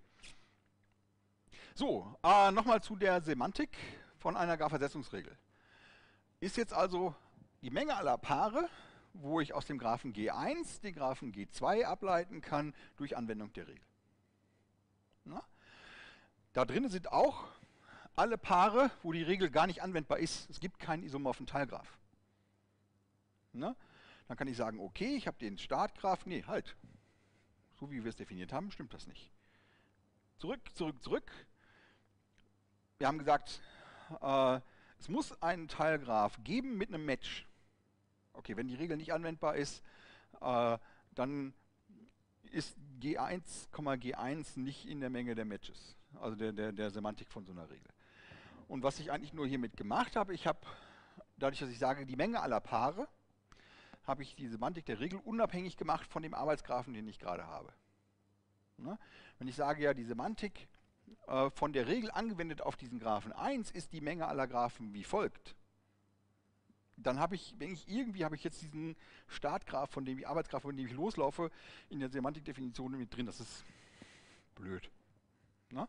So, nochmal zu der Semantik von einer Graphersetzungsregel. Ist jetzt also die Menge aller Paare, wo ich aus dem Graphen G1 den Graphen G2 ableiten kann durch Anwendung der Regel. Na? Da drin sind auch alle Paare, wo die Regel gar nicht anwendbar ist. Es gibt keinen isomorphen Teilgraph. Na? Dann kann ich sagen, okay, ich habe den Startgraph. Nee, halt. So wie wir es definiert haben, stimmt das nicht. Zurück, zurück, zurück. Wir haben gesagt, es muss einen Teilgraph geben mit einem Match. Okay, wenn die Regel nicht anwendbar ist, dann ist G1, G1 nicht in der Menge der Matches, also der Semantik von so einer Regel. Und was ich eigentlich nur hiermit gemacht habe, ich habe, dadurch, dass ich sage, die Menge aller Paare, habe ich die Semantik der Regel unabhängig gemacht von dem Arbeitsgraphen, den ich gerade habe. Ne? Wenn ich sage, ja, die Semantik von der Regel angewendet auf diesen Graphen 1 ist die Menge aller Graphen wie folgt, dann habe ich, habe ich jetzt diesen Startgraph, von dem ich Arbeitsgraph, von dem ich loslaufe, in der Semantikdefinition mit drin. Das ist blöd. Ne?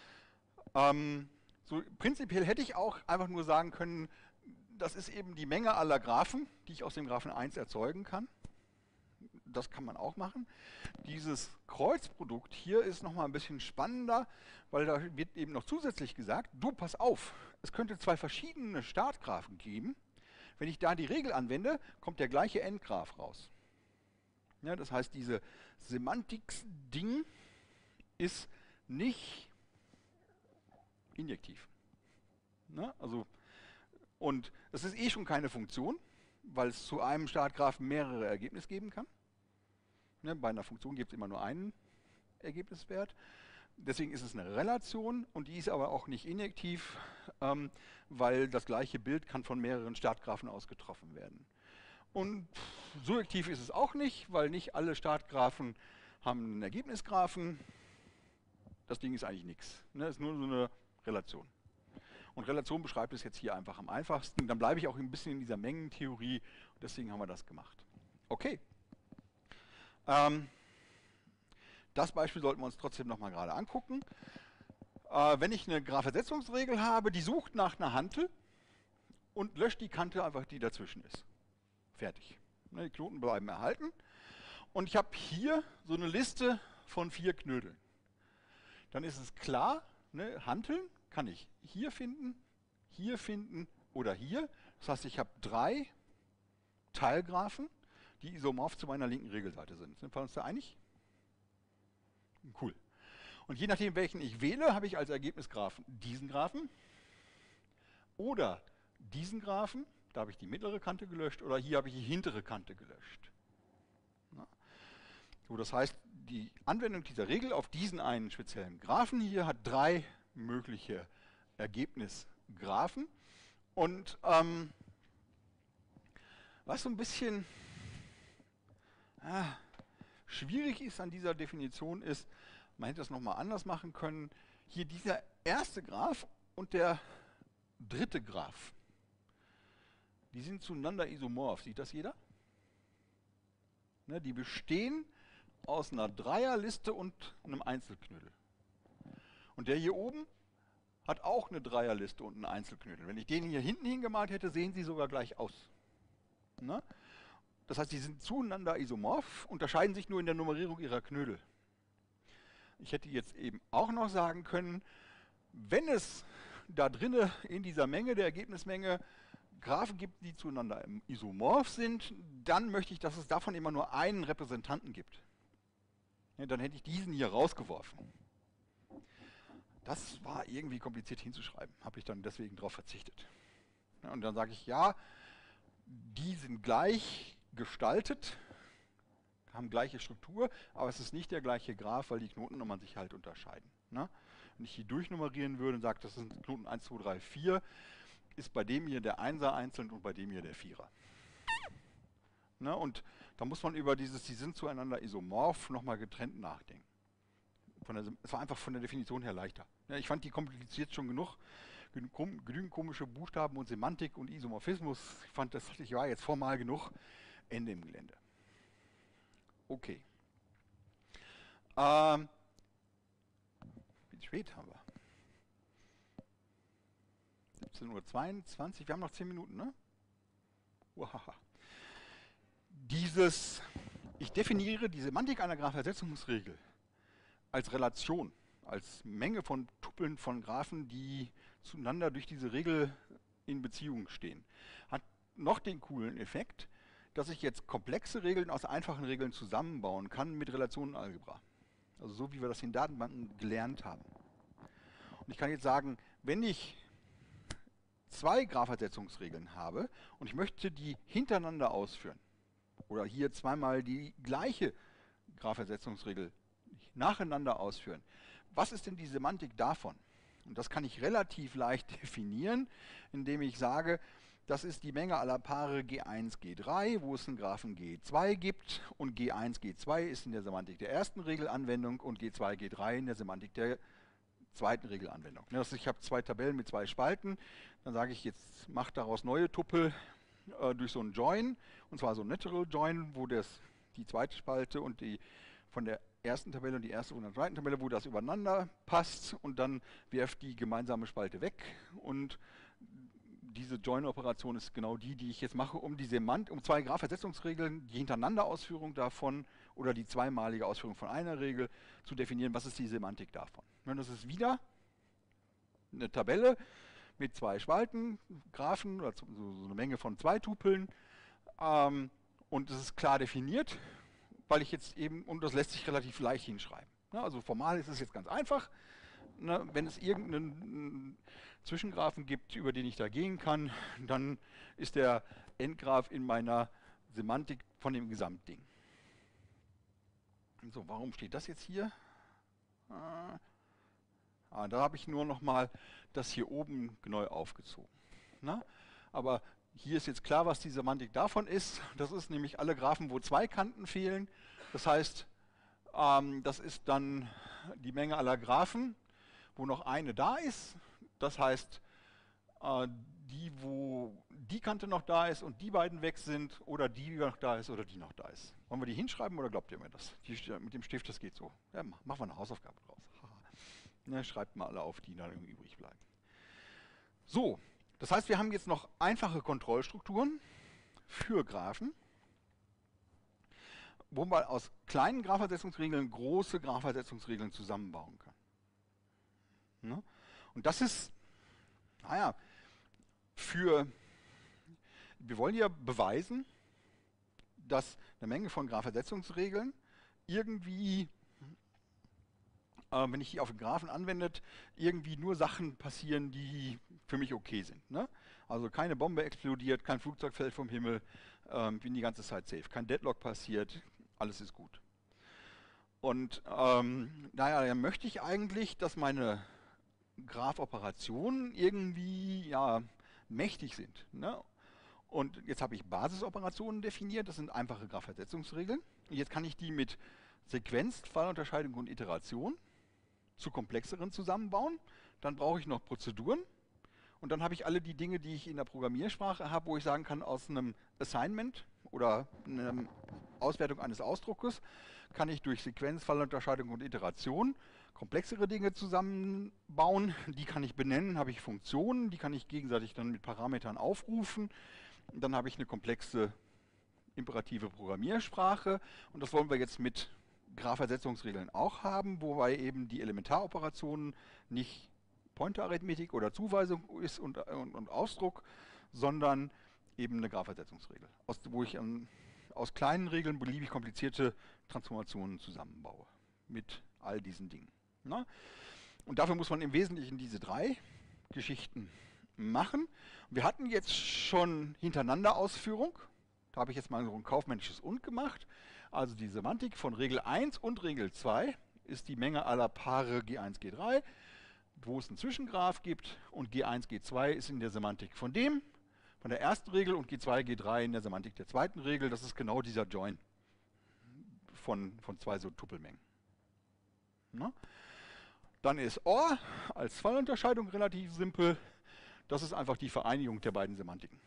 So prinzipiell hätte ich auch einfach nur sagen können, das ist eben die Menge aller Graphen, die ich aus dem Graphen 1 erzeugen kann. Das kann man auch machen. Dieses Kreuzprodukt hier ist nochmal ein bisschen spannender, weil da wird eben noch zusätzlich gesagt, du, pass auf, es könnte zwei verschiedene Startgraphen geben. Wenn ich da die Regel anwende, kommt der gleiche Endgraph raus. Ja, das heißt, diese Semantics-Ding ist nicht injektiv. Ne? Also, und es ist eh schon keine Funktion, weil es zu einem Startgraphen mehrere Ergebnisse geben kann. Ne? Bei einer Funktion gibt es immer nur einen Ergebniswert. Deswegen ist es eine Relation und die ist aber auch nicht injektiv, weil das gleiche Bild kann von mehreren Startgraphen aus getroffen werden. Und surjektiv ist es auch nicht, weil nicht alle Startgraphen haben einen Ergebnisgraphen. Das Ding ist eigentlich nichts. Ne? Es ist nur so eine Relation. Und Relation beschreibt es jetzt hier einfach am einfachsten. Dann bleibe ich auch ein bisschen in dieser Mengentheorie. Deswegen haben wir das gemacht. Okay. Das Beispiel sollten wir uns trotzdem nochmal gerade angucken. Wenn ich eine Graph-Ersetzungsregel habe, die sucht nach einer Hantel und löscht die Kante einfach, die dazwischen ist. Fertig. Ne, die Knoten bleiben erhalten. Und ich habe hier so eine Liste von 4 Knödeln. Dann ist es klar, ne, Hanteln kann ich hier finden oder hier. Das heißt, ich habe 3 Teilgraphen, die isomorph zu meiner linken Regelseite sind. Sind wir uns da einig? Cool. Und je nachdem, welchen ich wähle, habe ich als Ergebnisgraphen diesen Graphen oder diesen Graphen. Da habe ich die mittlere Kante gelöscht oder hier habe ich die hintere Kante gelöscht. Na? So, das heißt, die Anwendung dieser Regel auf diesen einen speziellen Graphen hier hat 3 mögliche Ergebnisgraphen. Und was so ein bisschen schwierig ist an dieser Definition ist, man hätte das nochmal anders machen können. Hier dieser erste Graph und der dritte Graph, die sind zueinander isomorph. Sieht das jeder? Ne, die bestehen aus einer Dreierliste und einem Einzelknödel. Und der hier oben hat auch eine Dreierliste und einen Einzelknödel. Wenn ich den hier hinten hingemalt hätte, sehen sie sogar gleich aus. Ne? Das heißt, die sind zueinander isomorph, unterscheiden sich nur in der Nummerierung ihrer Knödel. Ich hätte jetzt eben auch noch sagen können, wenn es da drinnen in dieser Menge, der Ergebnismenge, Graphen gibt, die zueinander isomorph sind, dann möchte ich, dass es davon immer nur einen Repräsentanten gibt. Ja, dann hätte ich diesen hier rausgeworfen. Das war irgendwie kompliziert hinzuschreiben, habe ich dann deswegen darauf verzichtet. Ja, und dann sage ich, ja, die sind gleich gestaltet, haben gleiche Struktur, aber es ist nicht der gleiche Graph, weil die Knotennummern sich halt unterscheiden. Ne? Wenn ich hier durchnummerieren würde und sage, das sind Knoten 1, 2, 3, 4, ist bei dem hier der 1er einzeln und bei dem hier der 4er. Ne? Und da muss man über dieses, die sind zueinander isomorph, nochmal getrennt nachdenken. Es war einfach von der Definition her leichter. Ja, ich fand die kompliziert schon genug. Genügend komische Buchstaben und Semantik und Isomorphismus. Ich fand, das war jetzt formal genug. Ende im Gelände. Okay. Wie spät haben wir? 17:22 Uhr. Wir haben noch 10 Minuten, ne? Uhaha. Ich definiere die Semantik einer Graphersetzungsregel als Relation, als Menge von Tupeln von Graphen, die zueinander durch diese Regel in Beziehung stehen. Hat noch den coolen Effekt, dass ich jetzt komplexe Regeln aus einfachen Regeln zusammenbauen kann mit Relationenalgebra. Also so, wie wir das in Datenbanken gelernt haben. Und ich kann jetzt sagen, wenn ich 2 Graphersetzungsregeln habe und ich möchte die hintereinander ausführen, oder hier zweimal die gleiche Graphersetzungsregel nacheinander ausführen. Was ist denn die Semantik davon? Und das kann ich relativ leicht definieren, indem ich sage, das ist die Menge aller Paare G1, G3, wo es einen Graphen G2 gibt, und G1, G2 ist in der Semantik der ersten Regelanwendung und G2, G3 in der Semantik der zweiten Regelanwendung. Das heißt, ich habe zwei Tabellen mit zwei Spalten, dann sage ich, jetzt macht daraus neue Tuppel durch so einen Join, und zwar so ein Natural Join, wo die zweite Spalte und die von der ersten Tabelle und die erste von der zweiten Tabelle, wo das übereinander passt, und dann werft die gemeinsame Spalte weg, und diese Join-Operation ist genau die ich jetzt mache, um um zwei Graphersetzungsregeln, die hintereinander Ausführung davon oder die zweimalige Ausführung von einer Regel zu definieren. Was ist die Semantik davon? Das ist wieder eine Tabelle mit zwei Spalten, Graphen, oder so eine Menge von zwei Tupeln, und es ist klar definiert, weil ich jetzt eben, und das lässt sich relativ leicht hinschreiben. Also formal ist es jetzt ganz einfach. Wenn es irgendeinen Zwischengraphen gibt, über den ich da gehen kann, dann ist der Endgraph in meiner Semantik von dem Gesamtding. So, warum steht das jetzt hier? Da habe ich nur noch mal das hier oben neu aufgezogen. Aber hier ist jetzt klar, was die Semantik davon ist. Das ist nämlich alle Graphen, wo zwei Kanten fehlen. Das heißt, das ist dann die Menge aller Graphen, wo noch eine da ist. Das heißt, die, wo die Kante noch da ist und die beiden weg sind, oder die noch da ist oder die noch da ist. Wollen wir die hinschreiben oder glaubt ihr mir das? Mit dem Stift, das geht so. Ja, machen wir eine Hausaufgabe draus. Schreibt mal alle auf, die da übrig bleiben. So, das heißt, wir haben jetzt noch einfache Kontrollstrukturen für Graphen, wo man aus kleinen Graphersetzungsregeln große Graphersetzungsregeln zusammenbauen kann. Und das ist, wir wollen ja beweisen, dass eine Menge von Graphersetzungsregeln irgendwie, wenn ich die auf den Graphen anwende, irgendwie nur Sachen passieren, die für mich okay sind. Also keine Bombe explodiert, kein Flugzeug fällt vom Himmel, bin die ganze Zeit safe. Kein Deadlock passiert, alles ist gut. Und dann möchte ich eigentlich, dass meine Graphoperationen irgendwie mächtig sind. Und jetzt habe ich Basisoperationen definiert, das sind einfache Graphersetzungsregeln. Und jetzt kann ich die mit Sequenz, Fallunterscheidung und Iteration zu komplexeren zusammenbauen. Dann brauche ich noch Prozeduren. Und dann habe ich alle die Dinge, die ich in der Programmiersprache habe, wo ich sagen kann, aus einem Assignment oder einer Auswertung eines Ausdruckes kann ich durch Sequenz, Fallunterscheidung und Iteration komplexere Dinge zusammenbauen. Die kann ich benennen, habe ich Funktionen, die kann ich gegenseitig dann mit Parametern aufrufen. Dann habe ich eine komplexe imperative Programmiersprache, und das wollen wir jetzt mit Graphersetzungsregeln auch haben, wobei eben die Elementaroperationen nicht Pointerarithmetik oder Zuweisung ist und Ausdruck, sondern eben eine Graphersetzungsregel, wo ich aus kleinen Regeln beliebig komplizierte Transformationen zusammenbaue mit all diesen Dingen. Und dafür muss man im Wesentlichen diese drei Geschichten machen. Wir hatten jetzt schon hintereinander Ausführung. Da habe ich jetzt mal so ein kaufmännisches Und gemacht. Also die Semantik von Regel 1 und Regel 2 ist die Menge aller Paare G1, G3, wo es einen Zwischengraph gibt, und G1, G2 ist in der Semantik von der ersten Regel, und G2, G3 in der Semantik der zweiten Regel. Das ist genau dieser Join von zwei so Tuppelmengen. Dann ist OR als Fallunterscheidung relativ simpel. Das ist einfach die Vereinigung der beiden Semantiken.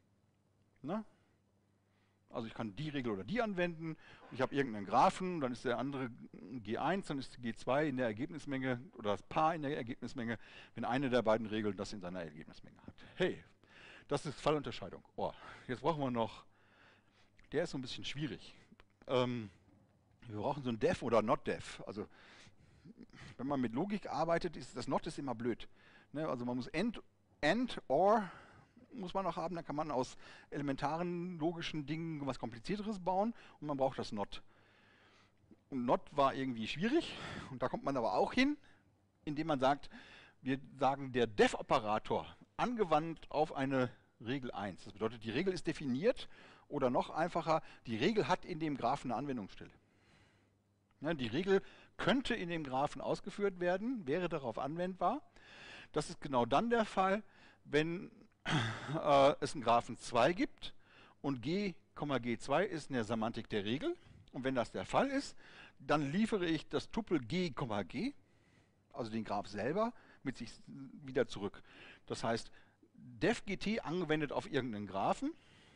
Also ich kann die Regel oder die anwenden. Ich habe irgendeinen Graphen, dann ist der andere G1, dann ist G2 in der Ergebnismenge oder das Paar in der Ergebnismenge, wenn eine der beiden Regeln das in seiner Ergebnismenge hat. Hey, das ist Fallunterscheidung. Oh, jetzt brauchen wir noch, der ist so ein bisschen schwierig. Wir brauchen so ein Def oder Not Def. Also wenn man mit Logik arbeitet, ist das Not ist immer blöd. Also man muss and, or muss man noch haben, dann kann man aus elementaren logischen Dingen was Komplizierteres bauen, und man braucht das Not. Und Not war irgendwie schwierig, und da kommt man aber auch hin, indem man sagt, wir sagen der Def-Operator angewandt auf eine Regel 1. Das bedeutet, die Regel ist definiert, oder noch einfacher, die Regel hat in dem Graphen eine Anwendungsstelle. Ja, die Regel könnte in dem Graphen ausgeführt werden, wäre darauf anwendbar. Das ist genau dann der Fall, wenn es einen Graphen 2 gibt und g, g2 ist in der Semantik der Regel. Und wenn das der Fall ist, dann liefere ich das Tupel g, g, also den Graph selber, mit sich wieder zurück. Das heißt, def-gt angewendet auf irgendeinen Graphen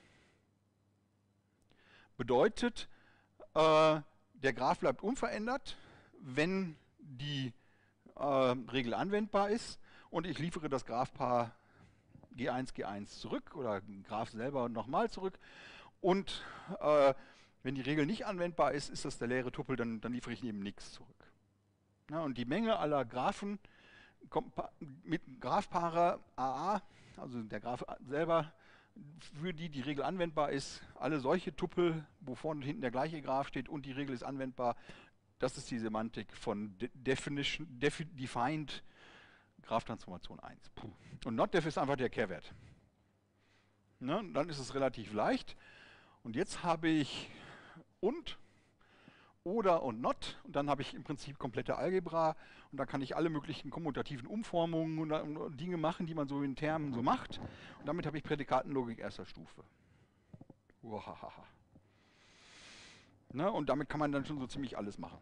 bedeutet, der Graph bleibt unverändert, wenn die Regel anwendbar ist und ich liefere das Graphpaar G1, G1 zurück oder den Graph selber nochmal zurück und wenn die Regel nicht anwendbar ist, ist das der leere Tupel, dann liefere ich eben nichts zurück. Ja, und die Menge aller Graphen mit Graphpaare AA, also der Graph selber, für die die Regel anwendbar ist, alle solche Tupel, wo vorne und hinten der gleiche Graph steht und die Regel ist anwendbar, das ist die Semantik von Defined Graph-Transformation 1. Und NotDef ist einfach der Kehrwert. Ne? Dann ist es relativ leicht. Und jetzt habe ich und, oder und not. Und dann habe ich im Prinzip komplette Algebra. Und da kann ich alle möglichen kommutativen Umformungen und Dinge machen, die man so in Termen so macht. Und damit habe ich Prädikatenlogik erster Stufe. Uahaha. Ne? Und damit kann man dann schon so ziemlich alles machen.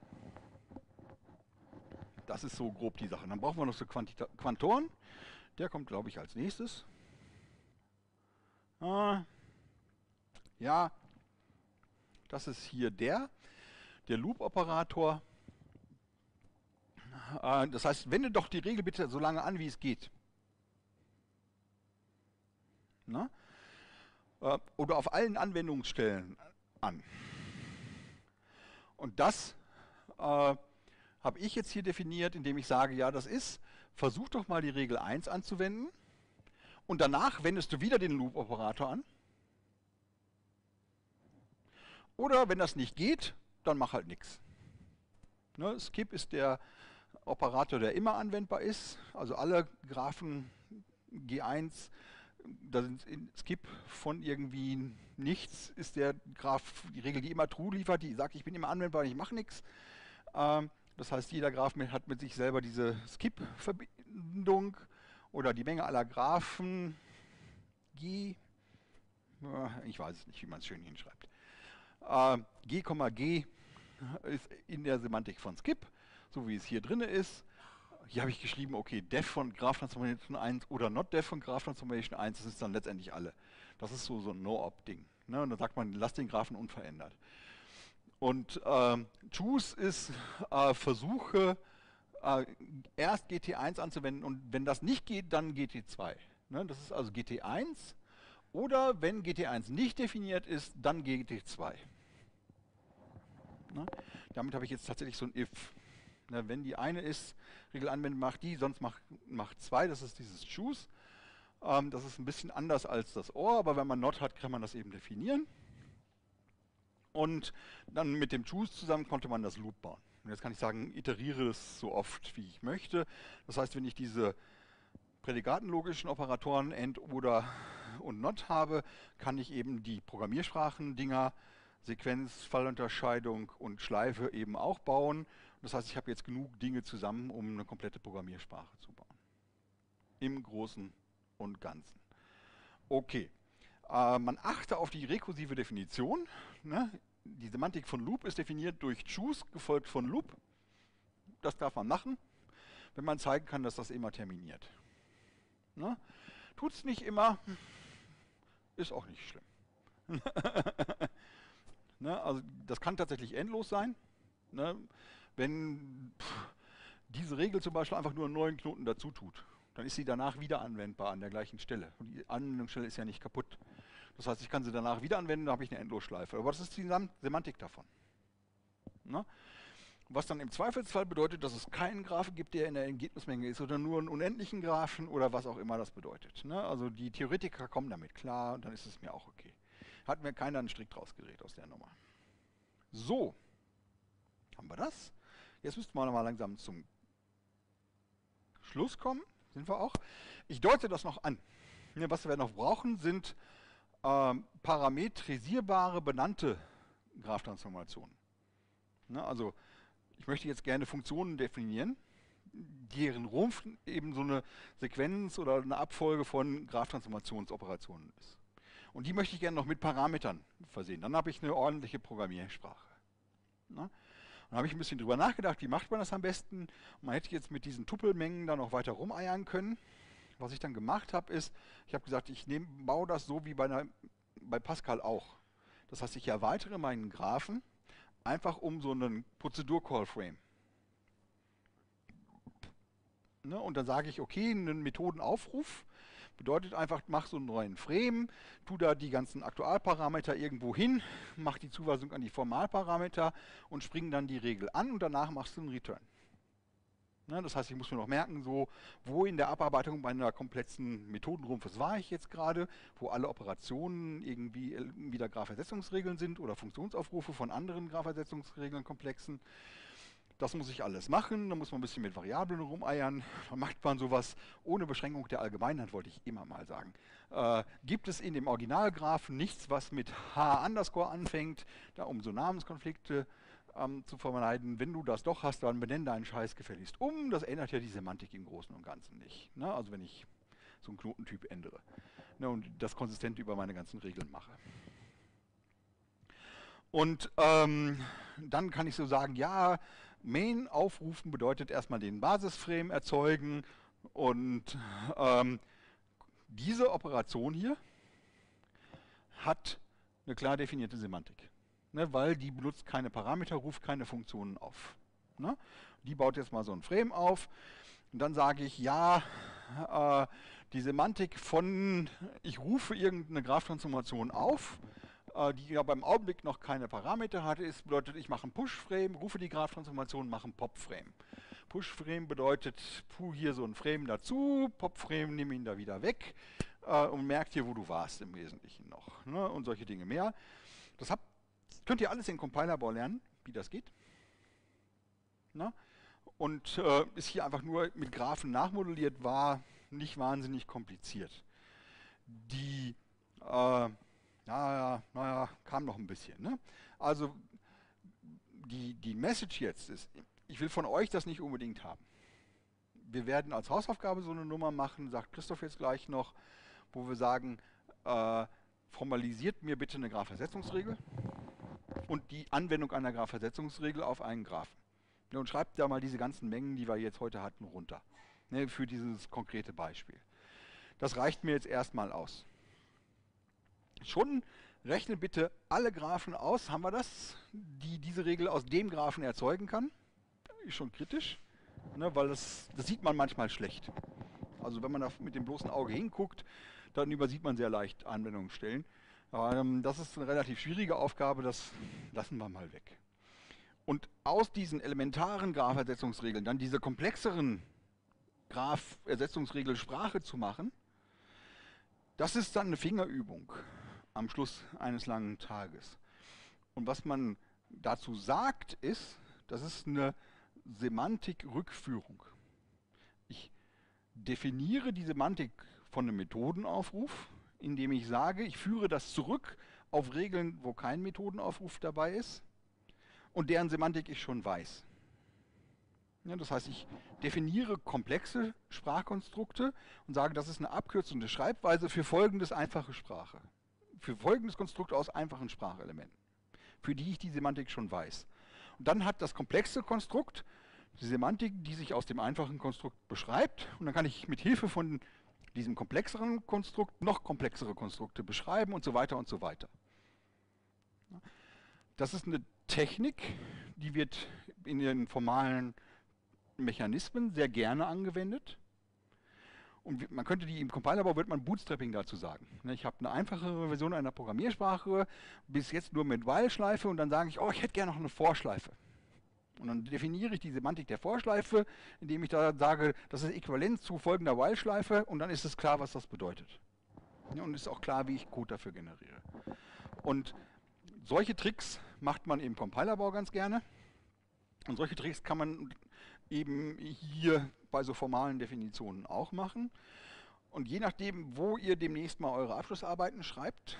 Das ist so grob die Sache. Dann brauchen wir noch so Quantoren. Der kommt, glaube ich, als nächstes. Ja, das ist hier der Loop-Operator. Das heißt, wende doch die Regel bitte so lange an, wie es geht. Na? Oder auf allen Anwendungsstellen an. Und das habe ich jetzt hier definiert, indem ich sage, ja, das ist, versuch doch mal die Regel 1 anzuwenden und danach wendest du wieder den Loop-Operator an. Oder wenn das nicht geht, dann mach halt nichts. Ne, Skip ist der Operator, der immer anwendbar ist. Also alle Graphen G1, da sind in Skip von irgendwie nichts, ist der Graph, die Regel, die immer true liefert, die sagt, ich bin immer anwendbar und ich mache nichts. Das heißt, jeder Graph hat mit sich selber diese Skip-Verbindung oder die Menge aller Graphen G, ich weiß es nicht, wie man es schön hinschreibt. G, G ist in der Semantik von Skip, so wie es hier drin ist. Hier habe ich geschrieben, okay, def von Graph Transformation 1 oder not def von Graph Transformation 1, das ist dann letztendlich alle. Das ist so ein No-Op-Ding. Ne? Und dann sagt man, lass den Graphen unverändert. Und choose ist versuche erst GT1 anzuwenden und wenn das nicht geht, dann GT2. Ne? Das ist also GT1 oder wenn GT1 nicht definiert ist, dann GT2. Ne? Damit habe ich jetzt tatsächlich so ein if. Ne? Wenn die eine ist, Regel anwenden, macht die, sonst macht 2, das ist dieses choose. Das ist ein bisschen anders als das or, aber wenn man not hat, kann man das eben definieren. Und dann mit dem choose zusammen konnte man das Loop bauen. Und jetzt kann ich sagen, iteriere es so oft, wie ich möchte. Das heißt, wenn ich diese prädikatenlogischen Operatoren and, oder und not habe, kann ich eben die Programmiersprachen-Dinger, Sequenz, Fallunterscheidung und Schleife eben auch bauen. Das heißt, ich habe jetzt genug Dinge zusammen, um eine komplette Programmiersprache zu bauen. Im Großen und Ganzen. Okay. Man achte auf die rekursive Definition. Ne? Die Semantik von Loop ist definiert durch choose, gefolgt von Loop. Das darf man machen, wenn man zeigen kann, dass das immer terminiert. Ne? Tut es nicht immer, ist auch nicht schlimm. Ne? Also das kann tatsächlich endlos sein. Ne? Wenn diese Regel zum Beispiel einfach nur einen neuen Knoten dazu tut, dann ist sie danach wieder anwendbar an der gleichen Stelle. Und die Anwendungsstelle ist ja nicht kaputt. Das heißt, ich kann sie danach wieder anwenden, da habe ich eine Endlosschleife. Aber das ist die Semantik davon. Ne? Was dann im Zweifelsfall bedeutet, dass es keinen Graphen gibt, der in der Ergebnismenge ist, oder nur einen unendlichen Graphen oder was auch immer das bedeutet. Ne? Also die Theoretiker kommen damit klar und dann ist es mir auch okay. Hat mir keiner einen Strick draus gedreht aus der Nummer. So, haben wir das. Jetzt müssten wir mal langsam zum Schluss kommen. Sind wir auch. Ich deute das noch an. Was wir noch brauchen, sind parametrisierbare, benannte Graphtransformationen. Ne, also ich möchte jetzt gerne Funktionen definieren, deren Rumpf eben so eine Sequenz oder eine Abfolge von Graph-Transformationsoperationen ist. Und die möchte ich gerne noch mit Parametern versehen. Dann habe ich eine ordentliche Programmiersprache. Na? Dann habe ich ein bisschen drüber nachgedacht, wie macht man das am besten. Und man hätte jetzt mit diesen Tupelmengen da noch weiter rumeiern können. Was ich dann gemacht habe, ist, ich habe gesagt, baue das so wie bei Pascal auch. Das heißt, ich erweitere meinen Graphen einfach um so einen Prozedur-Call-Frame. Ne? Und dann sage ich, okay, einen Methodenaufruf bedeutet einfach, mach so einen neuen Frame, tu da die ganzen Aktualparameter irgendwo hin, mach die Zuweisung an die Formalparameter und spring dann die Regel an und danach machst du einen Return. Ne? Das heißt, ich muss mir noch merken, so, wo in der Abarbeitung meiner komplexen Methodenrumpfes war ich jetzt gerade, wo alle Operationen irgendwie wieder Graphersetzungsregeln sind oder Funktionsaufrufe von anderen Graphersetzungsregeln, komplexen. Das muss ich alles machen, da muss man ein bisschen mit Variablen rumeiern, dann macht man sowas ohne Beschränkung der Allgemeinheit, wollte ich immer mal sagen. Gibt es in dem Originalgraphen nichts, was mit H underscore anfängt, da um so Namenskonflikte zu vermeiden. Wenn du das doch hast, dann benenn deinen Scheiß gefälligst um. Das ändert ja die Semantik im Großen und Ganzen nicht. Ne? Also wenn ich so einen Knotentyp ändere, ne, und das konsistent über meine ganzen Regeln mache. Und dann kann ich so sagen, ja, Main aufrufen bedeutet erstmal den Basisframe erzeugen und diese Operation hier hat eine klar definierte Semantik, ne, weil die benutzt keine Parameter, ruft keine Funktionen auf. Ne? Die baut jetzt mal so ein Frame auf und dann sage ich, ja, die Semantik von, ich rufe irgendeine Graph-Transformation auf, die ja beim Augenblick noch keine Parameter hatte, bedeutet, ich mache einen Push-Frame, rufe die Graph-Transformation, mache einen Pop-Frame. Push-Frame bedeutet, hier so ein Frame dazu, Pop-Frame, nehme ihn da wieder weg und merkt hier, wo du warst im Wesentlichen noch. Ne? Und solche Dinge mehr. Das könnt ihr alles in Compilerbau lernen, wie das geht. Ne? Und ist hier einfach nur mit Graphen nachmodelliert, war nicht wahnsinnig kompliziert. Die kam noch ein bisschen. Ne? Also die Message jetzt ist, ich will von euch das nicht unbedingt haben. Wir werden als Hausaufgabe so eine Nummer machen, sagt Christoph jetzt gleich noch, wo wir sagen, formalisiert mir bitte eine Graphersetzungsregel und die Anwendung einer Graphersetzungsregel auf einen Graphen. Ja, und schreibt da mal diese ganzen Mengen, die wir jetzt heute hatten, runter. Ne, für dieses konkrete Beispiel. Das reicht mir jetzt erstmal aus. Schon rechne bitte alle Graphen aus, haben wir das, die diese Regel aus dem Graphen erzeugen kann. Ist schon kritisch, ne, weil das sieht man manchmal schlecht. Also wenn man da mit dem bloßen Auge hinguckt, dann übersieht man sehr leicht Anwendungsstellen. Das ist eine relativ schwierige Aufgabe, das lassen wir mal weg. Und aus diesen elementaren Graphersetzungsregeln dann diese komplexeren Graphersetzungsregelsprache zu machen, das ist dann eine Fingerübung am Schluss eines langen Tages. Und was man dazu sagt, ist, das ist eine Semantikrückführung. Ich definiere die Semantik von einem Methodenaufruf, indem ich sage, ich führe das zurück auf Regeln, wo kein Methodenaufruf dabei ist und deren Semantik ich schon weiß. Ja, das heißt, ich definiere komplexe Sprachkonstrukte und sage, das ist eine abkürzende Schreibweise für folgendes einfache Sprache. Für folgendes Konstrukt aus einfachen Sprachelementen, für die ich die Semantik schon weiß. Und dann hat das komplexe Konstrukt die Semantik, die sich aus dem einfachen Konstrukt beschreibt. Und dann kann ich mit Hilfe von diesem komplexeren Konstrukt noch komplexere Konstrukte beschreiben und so weiter und so weiter. Das ist eine Technik, die wird in den formalen Mechanismen sehr gerne angewendet. Und man könnte die im Compilerbau, wird man Bootstrapping dazu sagen. Ich habe eine einfachere Version einer Programmiersprache, bis jetzt nur mit While-Schleife und dann sage ich, oh, ich hätte gerne noch eine For-Schleife. Und dann definiere ich die Semantik der For-Schleife, indem ich da sage, das ist äquivalent zu folgender While-Schleife und dann ist es klar, was das bedeutet. Und ist auch klar, wie ich Code dafür generiere. Und solche Tricks macht man im Compilerbau ganz gerne. Und solche Tricks kann man eben hier bei so formalen Definitionen auch machen. Und je nachdem, wo ihr demnächst mal eure Abschlussarbeiten schreibt,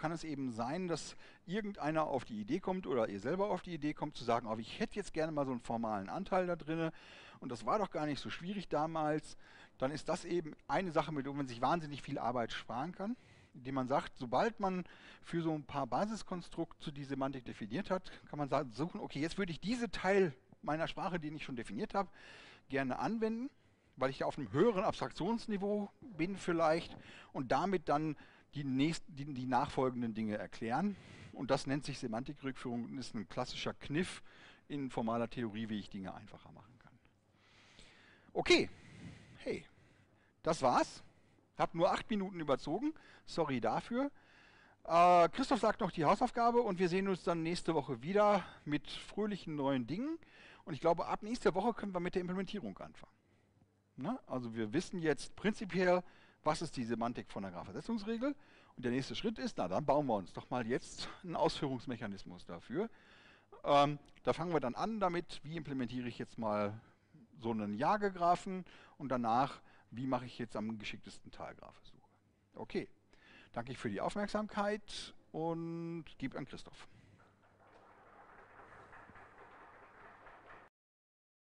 kann es eben sein, dass irgendeiner auf die Idee kommt oder ihr selber auf die Idee kommt zu sagen, oh, ich hätte jetzt gerne mal so einen formalen Anteil da drin und das war doch gar nicht so schwierig damals. Dann ist das eben eine Sache, mit der man sich wahnsinnig viel Arbeit sparen kann, indem man sagt, sobald man für so ein paar Basiskonstrukte die Semantik definiert hat, kann man suchen, okay, jetzt würde ich diese Teil meiner Sprache, den ich schon definiert habe, gerne anwenden, weil ich da auf einem höheren Abstraktionsniveau bin vielleicht und damit dann die nachfolgenden Dinge erklären. Und das nennt sich Semantikrückführung und ist ein klassischer Kniff in formaler Theorie, wie ich Dinge einfacher machen kann. Okay, hey, das war's. Hab nur 8 Minuten überzogen, sorry dafür. Christoph sagt noch die Hausaufgabe und wir sehen uns dann nächste Woche wieder mit fröhlichen neuen Dingen. Und ich glaube, ab nächster Woche können wir mit der Implementierung anfangen. Na, also wir wissen jetzt prinzipiell, was ist die Semantik von der Graph-Versetzungsregel. Und der nächste Schritt ist, na dann bauen wir uns doch mal jetzt einen Ausführungsmechanismus dafür. Da fangen wir dann an damit, wie implementiere ich jetzt mal so einen Jagegraphen und danach, wie mache ich jetzt am geschicktesten Talgraphensuche. Okay, danke für die Aufmerksamkeit und gebe an Christoph.